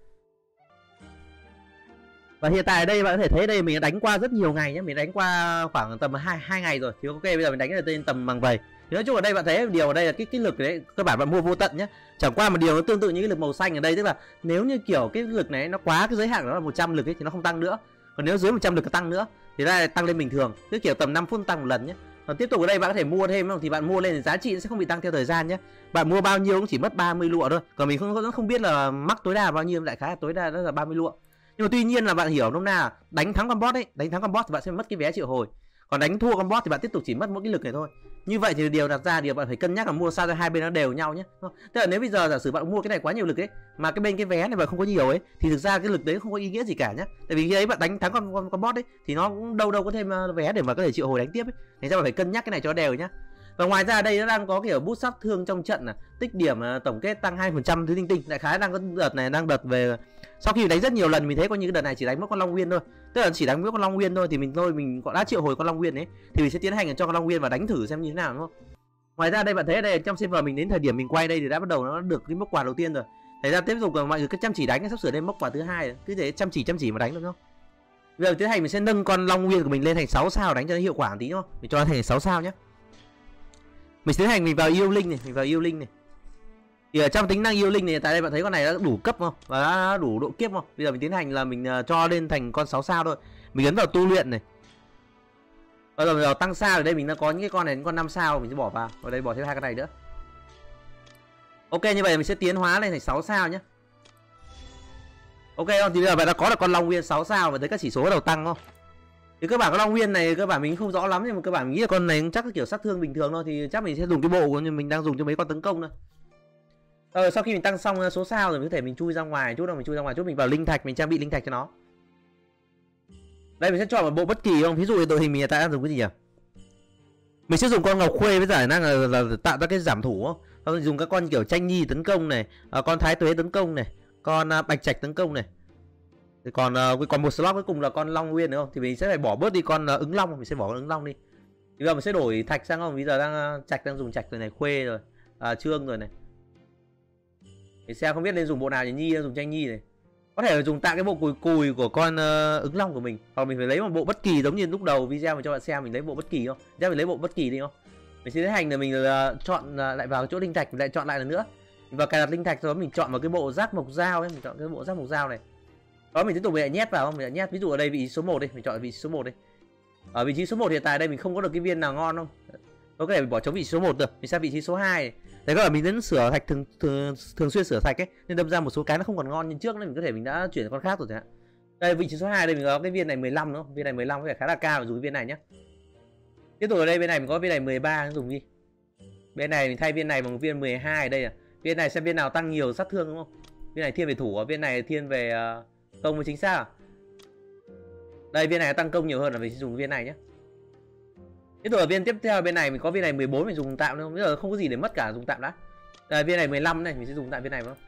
[SPEAKER 1] Và hiện tại ở đây bạn có thể thấy đây mình đã đánh qua rất nhiều ngày nhé, mình đánh qua khoảng tầm hai hai ngày rồi. Thì ok, bây giờ mình đánh được tên tầm bằng vầy. Thì nói chung ở đây bạn thấy điều ở đây là cái cái lực đấy cơ bản bạn mua vô tận nhé. Chẳng qua một điều nó tương tự như cái lực màu xanh ở đây, tức là nếu như kiểu cái lực này nó quá cái giới hạn đó là một trăm lực ấy thì nó không tăng nữa. Còn nếu dưới một trăm lực nó tăng nữa thì ra tăng lên bình thường, cứ kiểu tầm năm phút tăng một lần nhé. Còn tiếp tục ở đây bạn có thể mua thêm không, thì bạn mua lên thì giá trị sẽ không bị tăng theo thời gian nhé. Bạn mua bao nhiêu cũng chỉ mất ba mươi lụa thôi. Còn mình không không biết là mắc tối đa bao nhiêu, đại khái là tối đa đó là ba mươi lụa. Nhưng mà tuy nhiên là bạn hiểu nôm na đánh thắng con boss ấy, đánh thắng con boss thì bạn sẽ mất cái vé triệu hồi. Còn đánh thua con boss thì bạn tiếp tục chỉ mất mỗi cái lực này thôi. Như vậy thì điều đặt ra điều bạn phải cân nhắc là mua sao cho hai bên nó đều nhau nhé. Tức là nếu bây giờ giả sử bạn mua cái này quá nhiều lực ấy, mà cái bên cái vé này bạn không có nhiều ấy, thì thực ra cái lực đấy không có ý nghĩa gì cả nhé. Tại vì khi ấy bạn đánh thắng con con, con boss ấy thì nó cũng đâu đâu có thêm vé để mà có thể triệu hồi đánh tiếp ấy. Thế ra bạn phải cân nhắc cái này cho đều nhá. Và ngoài ra đây nó đang có kiểu boost sát thương trong trận, là tích điểm tổng kết tăng hai phần trăm thứ tinh tinh. Đại khái đang có đợt này đang đợt về sau khi đánh rất nhiều lần mình thấy có những cái đợt này chỉ đánh mất con Long Nguyên thôi, tức là chỉ đánh mất con Long Nguyên thôi thì mình thôi mình có đã triệu hồi con Long Nguyên ấy thì mình sẽ tiến hành cho con Long Nguyên và đánh thử xem như thế nào, đúng không? Ngoài ra đây bạn thấy ở đây trong server mình đến thời điểm mình quay đây thì đã bắt đầu nó được cái mốc quà đầu tiên rồi. Thế ra tiếp tục mọi người cứ chăm chỉ đánh, sắp sửa đến mốc quà thứ hai rồi. Cứ thế chăm chỉ chăm chỉ mà đánh được không? Bây giờ tiến hành mình sẽ nâng con Long Nguyên của mình lên thành sáu sao đánh cho nó hiệu quả một tí, đúng không? Mình cho nó thành sáu sao nhé. Mình tiến hành mình vào yêu linh này, mình vào yêu linh này. Thì ở trong tính năng yêu linh này tại đây bạn thấy con này đã đủ cấp không? Và đã đủ độ kiếp không? Bây giờ mình tiến hành là mình cho lên thành con sáu sao thôi. Mình ấn vào tu luyện này. Bây giờ, bây giờ tăng sao ở đây mình đã có những cái con này, những con năm sao mình sẽ bỏ vào. Ở đây bỏ thêm hai con này nữa. Ok, như vậy mình sẽ tiến hóa lên thành sáu sao nhé. Ok không? Thì bây giờ bạn đã có được con Long Nguyên sáu sao và thấy các chỉ số bắt đầu tăng không? Thì cơ bản con Long Nguyên này cơ bản mình không rõ lắm, nhưng mà cơ bản mình nghĩ là con này chắc là kiểu sát thương bình thường thôi, thì chắc mình sẽ dùng cái bộ của mình đang dùng cho mấy con tấn công thôi. Ờ, sau khi mình tăng xong số sao rồi mình có thể mình chui ra ngoài chút, đâu mình chui ra ngoài chút, mình vào linh thạch mình trang bị linh thạch cho nó. Đây mình sẽ chọn một bộ bất kỳ không? Ví dụ đội hình mình hiện tại đang dùng cái gì nhỉ? Mình sẽ dùng con Ngọc Khuê với giải năng là, là, là tạo ra cái giảm thủ không? Không dùng các con kiểu Tranh Nhi tấn công này, à, con Thái Tuế tấn công này, con uh, Bạch Trạch tấn công này. Thì còn uh, còn một slot cuối cùng là con Long Nguyên, đúng không? Thì mình sẽ phải bỏ bớt đi con uh, ứng long, mình sẽ bỏ con ứng long đi. Thì bây giờ mình sẽ đổi thạch sang không? Bây giờ đang uh, Trạch đang dùng Trạch rồi này, Khuê rồi, à, Trương rồi này. Thì xem không biết nên dùng bộ nào, thì Nhi đang dùng Tranh Nhi này. Có thể là dùng tạo cái bộ cùi cùi của con uh, ứng long của mình, hoặc mình phải lấy một bộ bất kỳ giống như lúc đầu video mình cho bạn xem mình lấy bộ bất kỳ không? Chắc mình lấy bộ bất kỳ đi không? Mình sẽ tiến hành là mình uh, chọn uh, lại vào chỗ linh thạch, mình lại chọn lại lần nữa. Mình vào cài đặt linh thạch rồi mình chọn vào cái bộ giác mộc dao ấy, mình chọn cái bộ giác mộc dao này. Đó mình tiếp tục mình lại nhét vào không? Mình lại nhét ví dụ ở đây vị trí số một đi, mình chọn vị trí số một đi. Ở vị trí số một hiện tại đây mình không có được cái viên nào ngon không? Có thể mình bỏ trống vị trí số một được, mình sang vị trí số hai. Đấy các bạn mình đến sửa thạch thường, thường thường xuyên sửa thạch ấy, nên đâm ra một số cái nó không còn ngon như trước nên mình có thể mình đã chuyển con khác rồi chẳng hạn. Đây vị trí số hai đây mình có cái viên này mười lăm nữa, viên này mười lăm có vẻ khá là cao, mình dùng cái viên này nhé. Tiếp tục ở đây bên này mình có viên này mười ba, dùng đi. Bên này mình thay viên này bằng viên mười hai đây à. Viên này xem viên nào tăng nhiều sát thương đúng không? Viên này thiên về thủ, viên này thiên về uh, công với chính xác à? Đây viên này tăng công nhiều hơn là mình sẽ dùng viên này nhé. Tiếp tục ở viên tiếp theo bên này mình có viên này mười bốn mình dùng tạm không? Bây giờ không có gì để mất cả, dùng tạm đã. Đây, viên này mười lăm này mình sẽ dùng tạm viên này không?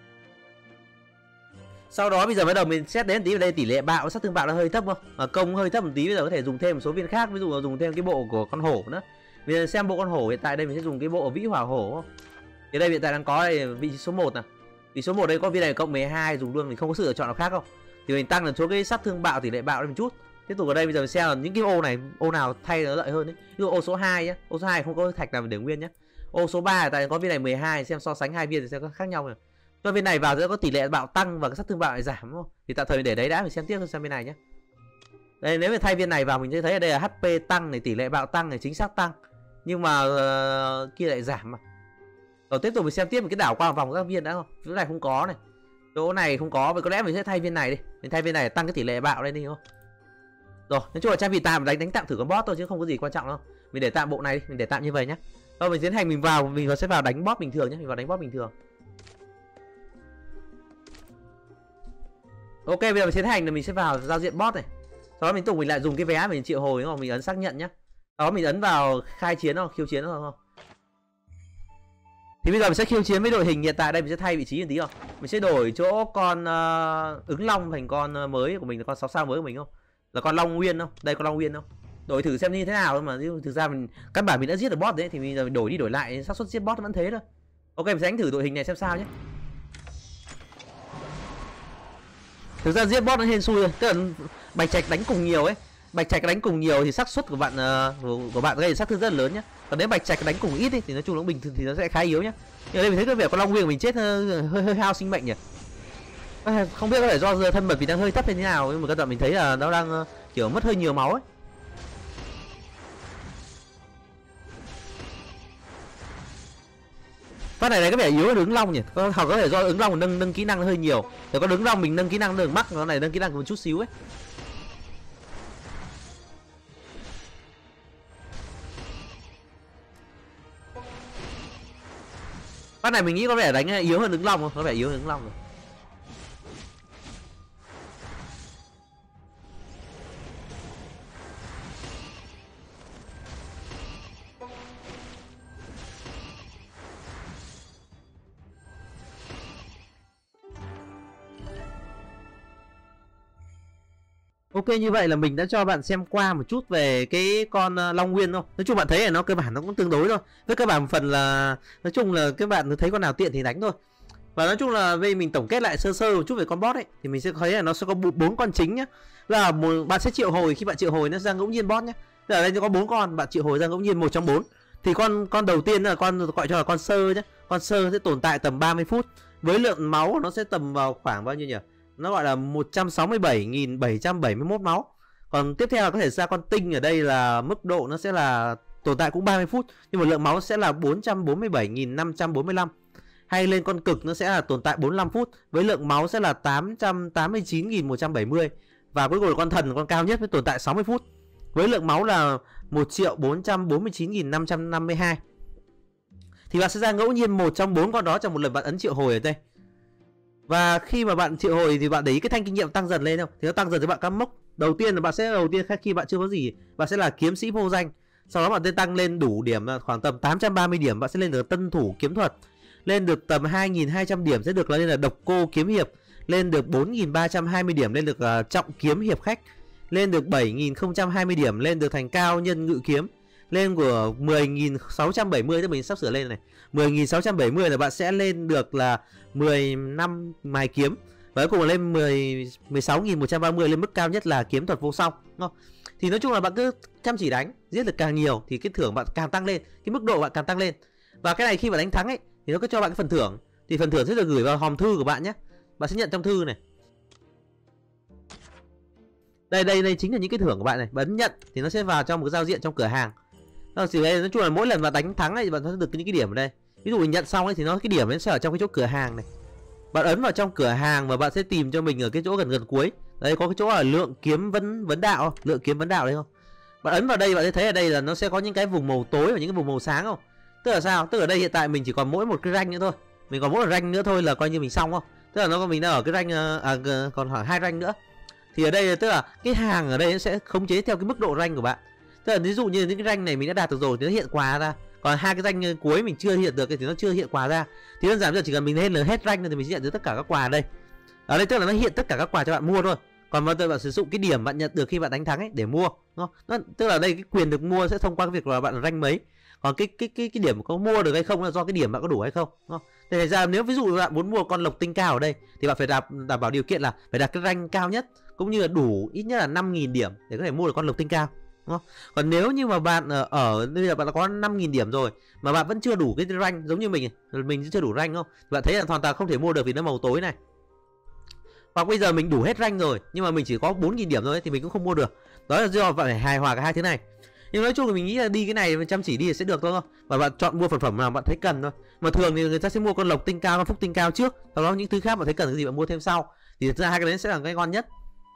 [SPEAKER 1] Sau đó bây giờ bắt đầu mình xét đến tí, ở đây tỷ lệ bạo sát thương bạo nó hơi thấp không? À, công hơi thấp một tí, bây giờ có thể dùng thêm một số viên khác, ví dụ là dùng thêm cái bộ của con hổ nữa. Bây giờ xem bộ con hổ hiện tại đây mình sẽ dùng cái bộ vĩ hỏa hổ không? Thì đây hiện tại đang có đây vị trí số một này. Vị số một đây có viên này cộng mười hai dùng luôn, mình không có sự lựa chọn nào khác không? Thì mình tăng được số cái sát thương bạo tỷ lệ bạo lên một chút. Tiếp tục ở đây bây giờ mình xem là những cái ô này, ô nào thay nó lợi hơn đấy. Ví dụ ô số hai nhé, ô số hai không có thạch nào để nguyên nhé. Ô số ba tại có viên này mười hai, xem so sánh hai viên thì sẽ có khác nhau rồi. Cho viên này vào sẽ có tỷ lệ bạo tăng và cái sát thương bạo lại giảm đúng không? Thì tạm thời mình để đấy đã, mình xem tiếp sang bên này nhé. Đây nếu mà thay viên này vào mình sẽ thấy ở đây là hát pê tăng này, tỷ lệ bạo tăng này, chính xác tăng. Nhưng mà uh, kia lại giảm mà. Rồi tiếp tục mình xem tiếp một cái đảo qua vòng các viên đã không? Chỗ này không có này. Chỗ này không có, vậy có lẽ mình sẽ thay viên này đi. Mình thay viên này để tăng cái tỷ lệ bạo lên đi không? Rồi, nói chung là trang bị tạm đánh đánh tạm thử con boss thôi chứ không có gì quan trọng đâu. Mình để tạm bộ này đi, mình để tạm như vậy nhá. Rồi mình tiến hành mình vào, mình sẽ vào đánh boss bình thường nhé, mình vào đánh boss bình thường. Ok, bây giờ mình tiến hành là mình sẽ vào giao diện boss này. Sau đó mình tục mình lại dùng cái vé mình triệu hồi đúng không? Mình ấn xác nhận nhá. Sau đó mình ấn vào khai chiến không? Khiêu chiến không? Thì bây giờ mình sẽ khiêu chiến với đội hình hiện tại đây, mình sẽ thay vị trí một tí không? Mình sẽ đổi chỗ con uh, ứng long thành con mới của mình là con sáu sao mới của mình không? Là con Long Nguyên không? Đây con Long Nguyên không? đổi thử xem như thế nào thôi mà, chứ thực ra mình căn bản mình đã giết được boss đấy thì bây giờ mình đổi đi đổi lại xác suất giết boss vẫn thế thôi. Ok, mình sẽ đánh thử đội hình này xem sao nhé. Thực ra giết boss nó hên xui thôi, tức là Bạch Trạch đánh cùng nhiều ấy, Bạch Trạch đánh cùng nhiều thì xác suất của bạn uh, của, của bạn gây sát thương rất là lớn nhá. Còn nếu Bạch Trạch đánh cùng ít ấy, thì nói chung nó bình thường thì nó sẽ khá yếu nhá. Nhưng ở đây mình thấy cái việc con Long Nguyên của mình chết hơi hơi, hơi hao sinh mệnh nhỉ. Không biết có phải do thân mật vì đang hơi thấp hay thế nào, nhưng mà các bạn mình thấy là nó đang uh, kiểu mất hơi nhiều máu ấy. Phát này này có vẻ yếu hơn ứng long nhỉ, có, hoặc có thể do ứng long nâng nâng kỹ năng hơi nhiều. Rồi có ứng long mình nâng kỹ năng được mắc, nó này nâng kỹ năng một chút xíu ấy. Phát này mình nghĩ có vẻ đánh yếu hơn ứng long không? Có vẻ yếu hơn ứng long rồi. Ok, như vậy là mình đã cho bạn xem qua một chút về cái con Long Nguyên thôi. Nói chung bạn thấy là nó cơ bản nó cũng tương đối thôi. Với cơ bản một phần là nói chung là các bạn thấy con nào tiện thì đánh thôi. Và nói chung là về mình tổng kết lại sơ sơ một chút về con boss ấy thì mình sẽ thấy là nó sẽ có bốn con chính nhá. Là một, bạn sẽ triệu hồi, khi bạn triệu hồi nó ra ngẫu nhiên boss nhá. Ở đây có bốn con, bạn triệu hồi ra ngẫu nhiên một trong bốn. Thì con con đầu tiên là con gọi cho là con sơ nhá. Con sơ sẽ tồn tại tầm ba mươi phút. Với lượng máu nó sẽ tầm vào khoảng bao nhiêu nhỉ? Nó gọi là một trăm sáu mươi bảy nghìn bảy trăm bảy mươi mốt máu. Còn tiếp theo là có thể ra con tinh, ở đây là mức độ nó sẽ là tồn tại cũng ba mươi phút nhưng mà lượng máu sẽ là bốn trăm bốn mươi bảy nghìn năm trăm bốn mươi lăm. Hay lên con cực nó sẽ là tồn tại bốn mươi lăm phút với lượng máu sẽ là tám trăm tám mươi chín nghìn một trăm bảy mươi. Và cuối cùng là con thần, con cao nhất với tồn tại sáu mươi phút với lượng máu là một triệu bốn trăm bốn mươi chín nghìn năm trăm năm mươi hai. Thì bạn sẽ ra ngẫu nhiên một trong bốn con đó trong một lần bạn ấn triệu hồi ở đây. Và khi mà bạn triệu hồi thì bạn để ý cái thanh kinh nghiệm tăng dần lên không? Thì nó tăng dần cho bạn các mốc. Đầu tiên là bạn sẽ đầu tiên khi bạn chưa có gì, bạn sẽ là kiếm sĩ vô danh. Sau đó bạn sẽ tăng lên đủ điểm khoảng tầm tám trăm ba mươi điểm, bạn sẽ lên được tân thủ kiếm thuật. Lên được tầm hai nghìn hai trăm điểm sẽ được lên là độc cô kiếm hiệp. Lên được bốn nghìn ba trăm hai mươi điểm lên được uh, trọng kiếm hiệp khách. Lên được bảy nghìn không trăm hai mươi điểm lên được thành cao nhân ngự kiếm. Lên của mười nghìn sáu trăm bảy mươi, tức mình sắp sửa lên này. mười nghìn sáu trăm bảy mươi là bạn sẽ lên được là mười năm mài kiếm. Và cuối cùng là lên mười sáu nghìn một trăm ba mươi, lên mức cao nhất là kiếm thuật vô song, đúng không? Thì nói chung là bạn cứ chăm chỉ đánh, giết được càng nhiều thì cái thưởng bạn càng tăng lên, cái mức độ bạn càng tăng lên. Và cái này khi bạn đánh thắng ấy thì nó có cho bạn cái phần thưởng, thì phần thưởng sẽ được gửi vào hòm thư của bạn nhé. Bạn sẽ nhận trong thư này. Đây đây đây chính là những cái thưởng của bạn này, bấm nhận thì nó sẽ vào trong một cái giao diện trong cửa hàng. Đó, thì đây, nói chung là mỗi lần bạn đánh thắng ấy thì bạn sẽ được những cái điểm ở đây. Ví dụ mình nhận xong ấy thì nó cái điểm nó sẽ ở trong cái chỗ cửa hàng này. Bạn ấn vào trong cửa hàng và bạn sẽ tìm cho mình ở cái chỗ gần gần cuối. Đây có cái chỗ là lượng kiếm vấn vấn đạo không? Lượng kiếm vấn đạo đấy không? Bạn ấn vào đây bạn sẽ thấy ở đây là nó sẽ có những cái vùng màu tối và những cái vùng màu sáng không? Tức là sao? Tức ở đây hiện tại mình chỉ còn mỗi một cái rank nữa thôi. Mình còn mỗi một rank nữa thôi là coi như mình xong không? Tức là nó có mình đang ở cái rank à, còn khoảng hai rank nữa. Thì ở đây tức là cái hàng ở đây nó sẽ khống chế theo cái mức độ rank của bạn. Tức là ví dụ như những cái rank này mình đã đạt được rồi thì nó hiện quà ra. Còn hai cái rank cuối mình chưa hiện được thì nó chưa hiện quà ra. Thì đơn giản bây giờ chỉ cần mình lên là hết rank thì mình sẽ nhận được tất cả các quà ở đây. Ở đây tức là nó hiện tất cả các quà cho bạn mua thôi. Còn bây giờ bạn sử dụng cái điểm bạn nhận được khi bạn đánh thắng ấy để mua, đúng không? Nó, tức là đây cái quyền được mua sẽ thông qua cái việc là bạn rank mấy. Còn cái cái cái cái điểm có mua được hay không là do cái điểm bạn có đủ hay không, đúng không? Thì thành ra nếu ví dụ bạn muốn mua con lộc tinh cao ở đây thì bạn phải đảm, đảm bảo điều kiện là phải đạt cái rank cao nhất cũng như là đủ ít nhất là năm nghìn điểm để có thể mua được con lộc tinh cao, đúng không? Còn nếu như mà bạn ở, ở bây giờ bạn đã có năm nghìn điểm rồi mà bạn vẫn chưa đủ cái rank giống như mình, mình chưa đủ rank không? Thì bạn thấy là hoàn toàn không thể mua được vì nó màu tối này. Hoặc bây giờ mình đủ hết rank rồi nhưng mà mình chỉ có bốn nghìn điểm thôi thì mình cũng không mua được. Đó là do bạn phải hài hòa cả hai thứ này. Nhưng nói chung là mình nghĩ là đi cái này chăm chỉ đi thì sẽ được thôi. Và bạn chọn mua sản phẩm nào bạn thấy cần thôi. Mà thường thì người ta sẽ mua con lộc tinh cao, con phúc tinh cao trước, sau đó những thứ khác bạn thấy cần cái gì bạn mua thêm sau. Thì thực ra hai cái đấy sẽ là cái ngon nhất.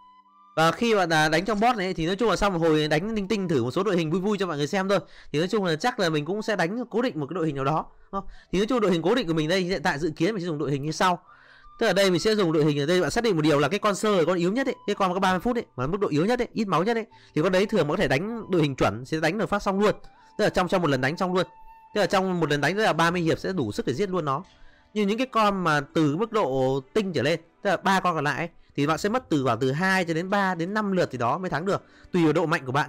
[SPEAKER 1] Và khi bạn đánh trong boss này thì nói chung là sau một hồi đánh linh tinh thử một số đội hình vui vui cho mọi người xem thôi. Thì nói chung là chắc là mình cũng sẽ đánh cố định một cái đội hình nào đó. Thì nói chung đội hình cố định của mình đây hiện tại dự kiến mình sẽ dùng đội hình như sau. Tức là đây mình sẽ dùng đội hình ở đây, bạn xác định một điều là cái con sơ là con yếu nhất ấy, cái con có ba mươi phút ấy, mà mức độ yếu nhất ấy, ít máu nhất ấy, thì con đấy thường có thể đánh đội hình chuẩn sẽ đánh được phát xong luôn. Tức là trong trong một lần đánh xong luôn. Tức là trong một lần đánh là ba mươi hiệp sẽ đủ sức để giết luôn nó. Nhưng những cái con mà từ mức độ tinh trở lên, tức là ba con còn lại ấy, thì bạn sẽ mất từ khoảng từ hai cho đến ba đến năm lượt thì đó mới thắng được, tùy vào độ mạnh của bạn nhé.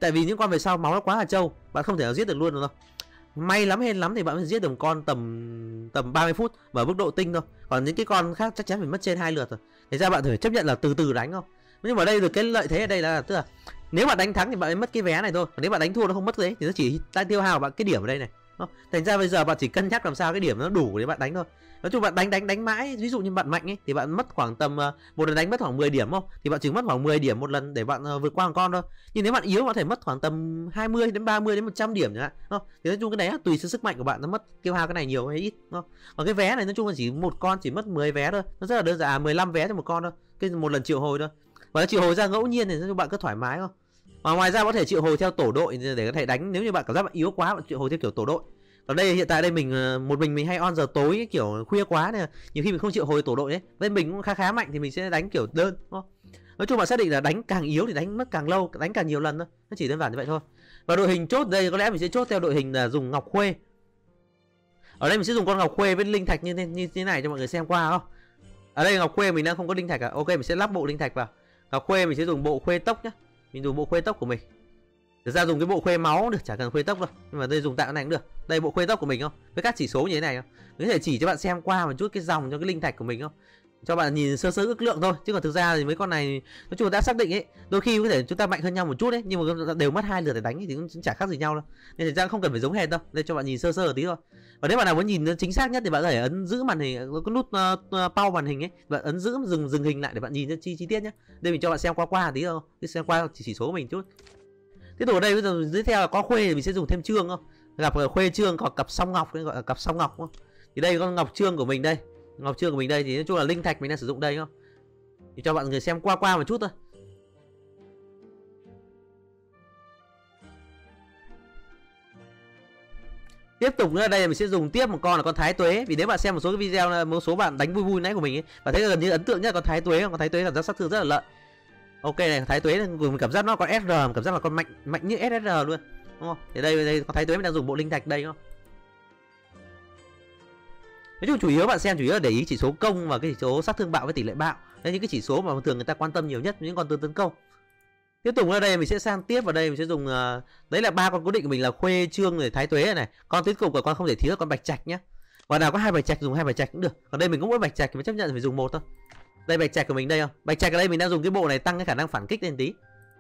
[SPEAKER 1] Tại vì những con về sau máu nó quá là trâu, bạn không thể nào giết được luôn được đâu. May lắm hên lắm thì bạn mới giết được một con tầm tầm ba mươi phút và mức độ tinh thôi. Còn những cái con khác chắc chắn phải mất trên hai lượt rồi. Thế ra bạn phải chấp nhận là từ từ đánh không. Nhưng mà ở đây được cái lợi thế ở đây là tức là nếu bạn đánh thắng thì bạn mới mất cái vé này thôi. Còn nếu bạn đánh thua nó không mất đấy thì nó chỉ đang tiêu hao bạn cái điểm ở đây này. Thành ra bây giờ bạn chỉ cân nhắc làm sao cái điểm nó đủ để bạn đánh thôi. Nói chung bạn đánh đánh đánh mãi, ví dụ như bạn mạnh ấy thì bạn mất khoảng tầm một lần đánh mất khoảng mười điểm không? Thì bạn chỉ mất khoảng mười điểm một lần để bạn vượt qua một con thôi. Nhưng nếu bạn yếu bạn có thể mất khoảng tầm hai mươi đến ba mươi đến một trăm điểm chẳng hạn, không? Thì nói chung cái đấy tùy sức mạnh của bạn nó mất tiêu hao cái này nhiều hay ít, không? Còn cái vé này nói chung là chỉ một con chỉ mất mười vé thôi. Nó rất là đơn giản, à, mười lăm vé cho một con thôi. Cái một lần triệu hồi thôi. Và triệu hồi ra ngẫu nhiên thì cho bạn cứ thoải mái không? Và ngoài ra có thể triệu hồi theo tổ đội để có thể đánh, nếu như bạn cảm giác bạn yếu quá bạn triệu hồi theo kiểu tổ đội. Còn đây hiện tại đây mình một mình mình hay on giờ tối ấy, kiểu khuya quá này, nhiều khi mình không chịu hồi tổ đội ấy, nên mình cũng khá khá mạnh thì mình sẽ đánh kiểu đơn, đúng không? Nói chung bạn xác định là đánh càng yếu thì đánh mất càng lâu, đánh càng nhiều lần thôi, nó chỉ đơn giản như vậy thôi. Và đội hình chốt đây có lẽ mình sẽ chốt theo đội hình là dùng ngọc khuê. Ở đây mình sẽ dùng con ngọc khuê với linh thạch như thế, như thế này cho mọi người xem qua không? Ở đây ngọc khuê mình đang không có linh thạch à? Ok, mình sẽ lắp bộ linh thạch vào. Ngọc khuê mình sẽ dùng bộ khuê tốc nhá, mình dùng bộ khuê tốc của mình. Thực ra dùng cái bộ khuê máu được, chả cần khuê tốc đâu. Nhưng mà đây dùng tạo cái này cũng được. Đây bộ khuê tốc của mình không? Với các chỉ số như thế này không? Mình có thể chỉ cho bạn xem qua một chút cái dòng cho cái linh thạch của mình không? Cho bạn nhìn sơ sơ ước lượng thôi. Chứ còn thực ra thì mấy con này nói chung là đã xác định ấy. Đôi khi có thể chúng ta mạnh hơn nhau một chút đấy, nhưng mà đều mất hai lượt để đánh thì cũng chả khác gì nhau đâu. Nên thực ra không cần phải giống hệt đâu. Đây cho bạn nhìn sơ sơ một tí thôi. Và nếu bạn nào muốn nhìn chính xác nhất thì bạn có thể ấn giữ màn hình, có nút uh, pause màn hình ấy, bạn ấn giữ dừng dừng hình lại để bạn nhìn cho chi chi tiết nhé. Đây mình cho bạn xem qua qua tí thôi. Cứ xem qua chỉ, chỉ số của mình chút. Tiếp tục ở đây bây giờ tiếp theo là có khuê thì mình sẽ dùng thêm trương không? Gặp khuê trương có cặp song ngọc, gọi là cặp song ngọc không? Thì đây con ngọc trương của mình đây, ngọc trương của mình đây thì nói chung là linh thạch mình đang sử dụng đây không? Thì cho bạn người xem qua qua một chút thôi. Tiếp tục nữa đây mình sẽ dùng tiếp một con là con thái tuế. Vì nếu bạn xem một số cái video một số bạn đánh vui vui nãy của mình ấy, và thấy gần như ấn tượng nhất là con thái tuế, con thái tuế cảm giác sát thương rất là lợi. Ok này, thái tuế mình cảm giác nó có ét rờ, cảm giác là con mạnh mạnh như ét ét rờ luôn, đúng không? Thì đây đây con thái tuế mình đang dùng bộ linh thạch đây không? Nói chung chủ yếu bạn xem chủ yếu là để ý chỉ số công và cái chỉ số sát thương bạo với tỷ lệ bạo. Đây những cái chỉ số mà thường người ta quan tâm nhiều nhất những con tướng tấn công. Tiếp tục ở đây mình sẽ sang tiếp vào đây mình sẽ dùng uh, đấy là ba con cố định của mình là khuê trương rồi thái tuế này, này. Con tiếp tục của con không thể thiếu là con bạch trạch nhá. Còn nào có hai bạch trạch dùng hai bạch trạch cũng được. Còn đây mình cũng mỗi bạch trạch thì mới chấp nhận phải dùng một thôi. Đây bạch trạch của mình đây không? Bạch trạch ở đây mình đang dùng cái bộ này tăng cái khả năng phản kích lên tí.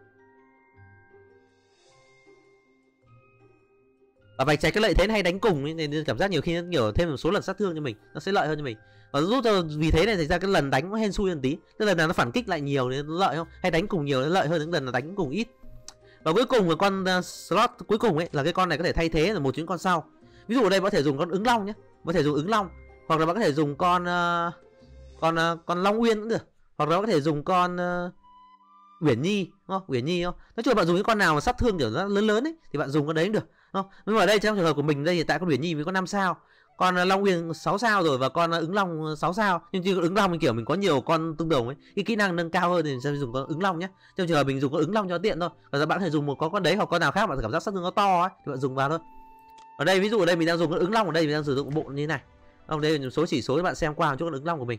[SPEAKER 1] Và bạch trạch cái lợi thế hay đánh cùng ấy, nên cảm giác nhiều khi nó nhiều thêm một số lần sát thương cho mình, nó sẽ lợi hơn cho mình. Và rút cho vì thế này thành ra cái lần đánh nó hên xui hơn tí. Tức lần nào nó phản kích lại nhiều nên nó lợi không? Hay đánh cùng nhiều nó lợi hơn những lần là đánh cùng ít. Và cuối cùng là con uh, slot cuối cùng ấy là cái con này có thể thay thế là một những con sau. Ví dụ ở đây có thể dùng con ứng long nhé, có thể dùng ứng long, hoặc là bạn có thể dùng con uh, con uh, con long uyên cũng được, hoặc là có thể dùng con uh, Uyển Nhi, đúng không? Uyển Nhi không? Nói chung bạn dùng cái con nào mà sát thương kiểu nó lớn lớn ấy thì bạn dùng con đấy cũng được, đúng không? Nhưng mà ở đây trong trường hợp của mình đây hiện tại con Uyển Nhi mình có năm sao, con Long Uyên sáu sao rồi và con ứng long sáu sao. Nhưng chứ ứng long mình kiểu mình có nhiều con tương đồng ấy, cái kỹ năng nâng cao hơn thì sẽ dùng con ứng long nhé. Trong trường hợp mình dùng con ứng long cho tiện thôi. Còn bạn có thể dùng một có con đấy hoặc con nào khác bạn cảm giác sát thương nó to ấy thì bạn dùng vào thôi. Ở đây ví dụ ở đây mình đang dùng con ứng long, ở đây mình đang sử dụng bộ như thế này. Ở đây là một số chỉ số các bạn xem qua một chút con ứng long của mình.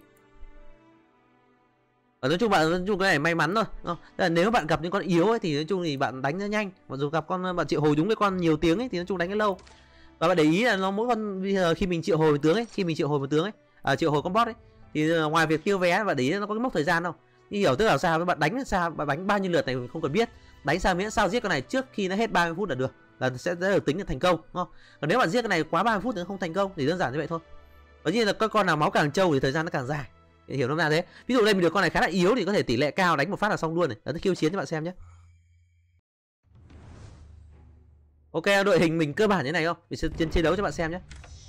[SPEAKER 1] Ở nói chung bạn nói chung cái này may mắn thôi, không? Là nếu bạn gặp những con yếu ấy thì nói chung thì bạn đánh nó nhanh, mà dù gặp con bạn triệu hồi đúng cái con nhiều tiếng ấy thì nói chung đánh cái lâu. Và bạn để ý là nó mỗi con bây giờ khi mình triệu hồi một tướng ấy, khi mình triệu hồi một tướng ấy, à, triệu hồi con boss ấy thì ngoài việc tiêu vé bạn để ý nó có cái mốc thời gian không? Như hiểu tức là sao các bạn đánh sao, bạn đánh bao nhiêu lượt này mình không cần biết. Đánh sao miễn sao giết con này trước khi nó hết ba mươi phút là được, là sẽ được tính là thành công, đúng không? Còn nếu bạn giết cái này quá ba mươi phút thì không thành công thì đơn giản như vậy thôi. Tất nhiên là các con nào máu càng trâu thì thời gian nó càng dài. Hiểu nó ra thế. Ví dụ đây mình được con này khá là yếu thì có thể tỷ lệ cao đánh một phát là xong luôn này. Đó, khiêu chiến cho bạn xem nhé. Ok, đội hình mình cơ bản như này không? Mình sẽ chiến đấu cho bạn xem nhé.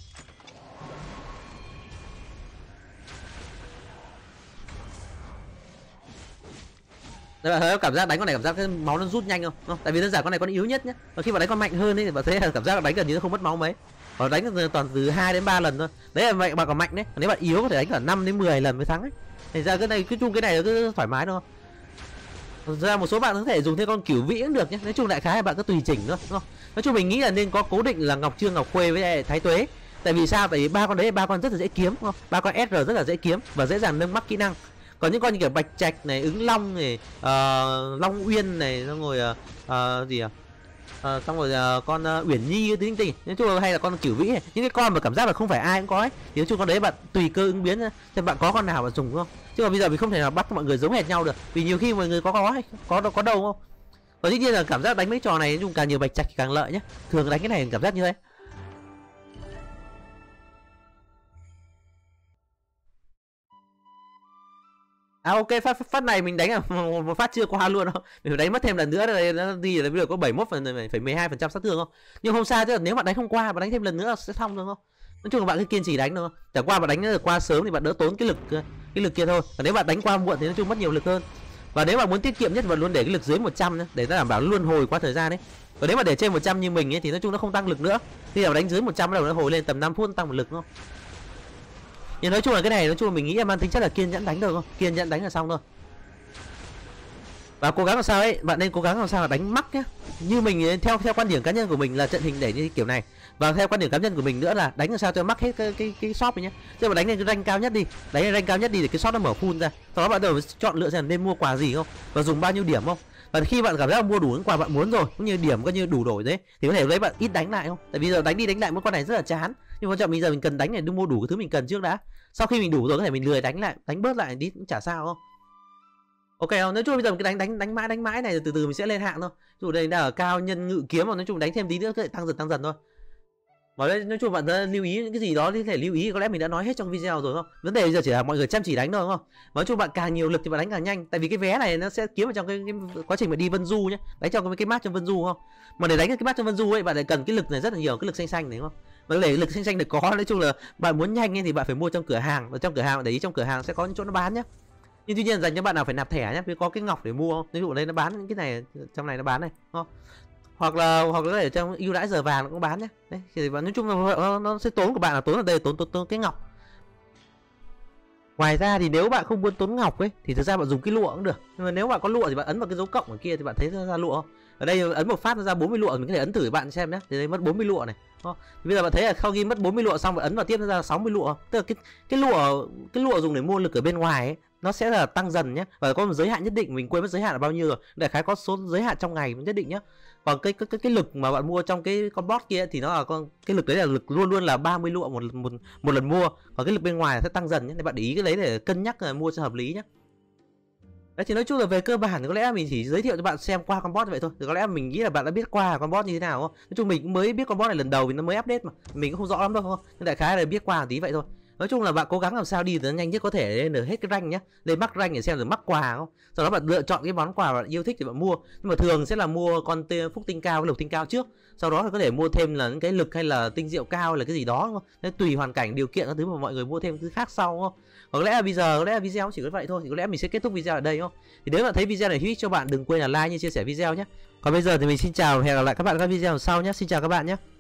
[SPEAKER 1] Đây bạn thấy cảm giác đánh con này cảm giác cái máu nó rút nhanh không? Không? Tại vì đơn giản con này con yếu nhất nhé. Và khi mà đánh con mạnh hơn ấy thì bạn thấy là cảm giác là đánh gần như nó không mất máu mấy. Còn đánh toàn từ hai đến ba lần thôi. Đấy là bạn bạn còn mạnh đấy. Còn nếu bạn yếu có thể đánh cả năm đến mười lần mới thắng ấy. Thành ra cái này cứ chung cái này cứ thoải mái thôi. Thật ra một số bạn có thể dùng thêm con cửu vĩ cũng được nhé. Nói chung đại khái là bạn cứ tùy chỉnh thôi, đúng không? Nói chung mình nghĩ là nên có cố định là ngọc trương, ngọc khuê với thái tuế. Tại vì sao? Tại vì ba con đấy ba con rất là dễ kiếm, đúng không? Ba con ét rờ rất là dễ kiếm và dễ dàng nâng mắc kỹ năng. Còn những con như kiểu bạch trạch này, ứng long này, uh, long uyên này, xong rồi uh, uh, gì à? Ờ, xong rồi uh, con uh, Uyển Nhi tính tình, nói chung là hay là con Cửu Vĩ này. Những cái con mà cảm giác là không phải ai cũng có ấy, thì nói chung con đấy bạn tùy cơ ứng biến xem bạn có con nào bạn dùng không. Chứ mà bây giờ mình không thể nào bắt mọi người giống hệt nhau được, vì nhiều khi mọi người có có có có, có đâu không. Và dĩ nhiên là cảm giác đánh mấy trò này nói chung càng nhiều bạch trạch càng lợi nhé, thường đánh cái này cảm giác như thế. À ok, phát phát này mình đánh à, một phát chưa qua luôn đâu. Mình phải đánh mất thêm lần nữa đây, nó đi là bây giờ có bảy mươi mốt phần phải mười hai phần trăm sát thương không. Nhưng không sao, chứ là nếu bạn đánh không qua, bạn đánh thêm lần nữa sẽ xong được không? Nói chung là bạn cứ kiên trì đánh thôi. Chẳng qua bạn đánh được qua sớm thì bạn đỡ tốn cái lực cái lực kia thôi. Còn nếu bạn đánh qua muộn thì nói chung mất nhiều lực hơn. Và nếu bạn muốn tiết kiệm nhất, bạn luôn để cái lực dưới một trăm nhé, để nó đảm bảo luân hồi qua thời gian đấy. Còn nếu mà để trên một trăm như mình ấy thì nói chung nó không tăng lực nữa. Khi nào đánh dưới một trăm rồi nó hồi lên tầm năm phút tăng một lực không? Nhưng nói chung là cái này nói chung là mình nghĩ là mang tính chất là kiên nhẫn đánh được không? Kiên nhẫn đánh là xong thôi. Và cố gắng làm sao ấy, bạn nên cố gắng làm sao là đánh mắc nhé. Như mình theo theo quan điểm cá nhân của mình là trận hình để như kiểu này. Và theo quan điểm cá nhân của mình nữa là đánh làm sao cho mắc hết cái cái cái shop này nhé. Chứ mà đánh lên cái rank cao nhất đi, đánh lên rank cao nhất đi để cái shop nó mở full ra. Sau đó bạn đầu chọn lựa xem nên mua quà gì không và dùng bao nhiêu điểm không. Và khi bạn cảm giác là mua đủ những quà bạn muốn rồi, cũng như điểm coi như đủ đổi đấy, thì có thể lấy bạn ít đánh lại không? Tại vì giờ đánh đi đánh lại một con này rất là chán. Nhưng quan trọng bây giờ mình cần đánh này, mua đủ cái thứ mình cần trước đã. Sau khi mình đủ rồi có thể mình lười đánh lại, đánh bớt lại tí cũng chả sao không? Ok không? Nói chung bây giờ mình cứ đánh đánh đánh mãi đánh mãi này, từ từ mình sẽ lên hạng thôi. Dù đây đang ở cao nhân ngự kiếm mà nói chung đánh thêm tí nữa có thể tăng dần tăng dần thôi. Và đây nói chung bạn đã lưu ý những cái gì đó thì thể lưu ý, có lẽ mình đã nói hết trong video rồi không? Vấn đề bây giờ chỉ là mọi người chăm chỉ đánh thôi đúng không? Nói chung bạn càng nhiều lực thì bạn đánh càng nhanh, tại vì cái vé này nó sẽ kiếm vào trong cái, cái quá trình mà đi Vân Du nhé, đánh trong cái, cái map trong Vân Du không? Mà để đánh cái map trong Vân Du ấy bạn lại cần cái lực này rất là nhiều, cái lực xanh xanh này đúng không? Mà để lực xanh xanh được có, nói chung là bạn muốn nhanh ấy thì bạn phải mua trong cửa hàng, và trong cửa hàng để ý trong cửa hàng sẽ có những chỗ nó bán nhé. Nhưng tuy nhiên dành cho bạn nào phải nạp thẻ nhé, vì có cái ngọc để mua không? Ví dụ đây nó bán những cái này, trong này nó bán này, không? Hoặc là hoặc là ở trong ưu đãi giờ vàng nó cũng bán nhé. Đấy thì nói chung là nó, nó sẽ tốn của bạn là tốn ở đây, tốn, tốn tốn cái ngọc. Ngoài ra thì nếu bạn không muốn tốn ngọc ấy thì thực ra bạn dùng cái lụa cũng được. Nhưng mà nếu bạn có lụa thì bạn ấn vào cái dấu cộng ở kia thì bạn thấy nó ra lụa không? Ở đây ấn một phát nó ra bốn mươi lụa, mình có thể ấn thử bạn xem nhé. Thì đây mất bốn mươi lụa này. Thì bây giờ bạn thấy là sau khi mất bốn mươi lụa xong bạn ấn vào tiếp nó ra sáu mươi lụa. Tức là cái cái lụa cái lụa dùng để mua lực ở bên ngoài ấy, nó sẽ là tăng dần nhé, và có một giới hạn nhất định, mình quên mất giới hạn là bao nhiêu rồi, đại khái có số giới hạn trong ngày nhất định nhé. Còn cái cái cái, cái lực mà bạn mua trong cái con bot kia thì nó là con cái lực đấy là lực luôn luôn là ba mươi lụa một một một lần mua, còn cái lực bên ngoài sẽ tăng dần nhé, nên bạn để ý cái đấy để cân nhắc là mua cho hợp lý nhé. Đấy thì nói chung là về cơ bản thì có lẽ mình chỉ giới thiệu cho bạn xem qua con bot vậy thôi. Thì có lẽ mình nghĩ là bạn đã biết qua con bot như thế nào không? Nói chung mình cũng mới biết con bot này lần đầu vì nó mới update mà, mình cũng không rõ lắm đâu không? Nhưng đại khái là biết qua một tí vậy thôi. Nói chung là bạn cố gắng làm sao đi nó nhanh nhất có thể lên được hết cái rank nhá, lên mắc rank để xem được mắc quà không. Sau đó bạn lựa chọn cái món quà bạn yêu thích thì bạn mua, nhưng mà thường sẽ là mua con phúc tinh cao, cái lục tinh cao trước, sau đó có thể mua thêm là những cái lực hay là tinh diệu cao hay là cái gì đó không? Nên tùy hoàn cảnh điều kiện các thứ mà mọi người mua thêm thứ khác sau không? Có lẽ là bây giờ có lẽ là video chỉ có vậy thôi, thì có lẽ mình sẽ kết thúc video ở đây không? Thì nếu bạn thấy video này hữu ích cho bạn đừng quên là like, chia sẻ video nhé. Còn bây giờ thì mình xin chào và hẹn gặp lại các bạn ở các video sau nhé. Xin chào các bạn nhé.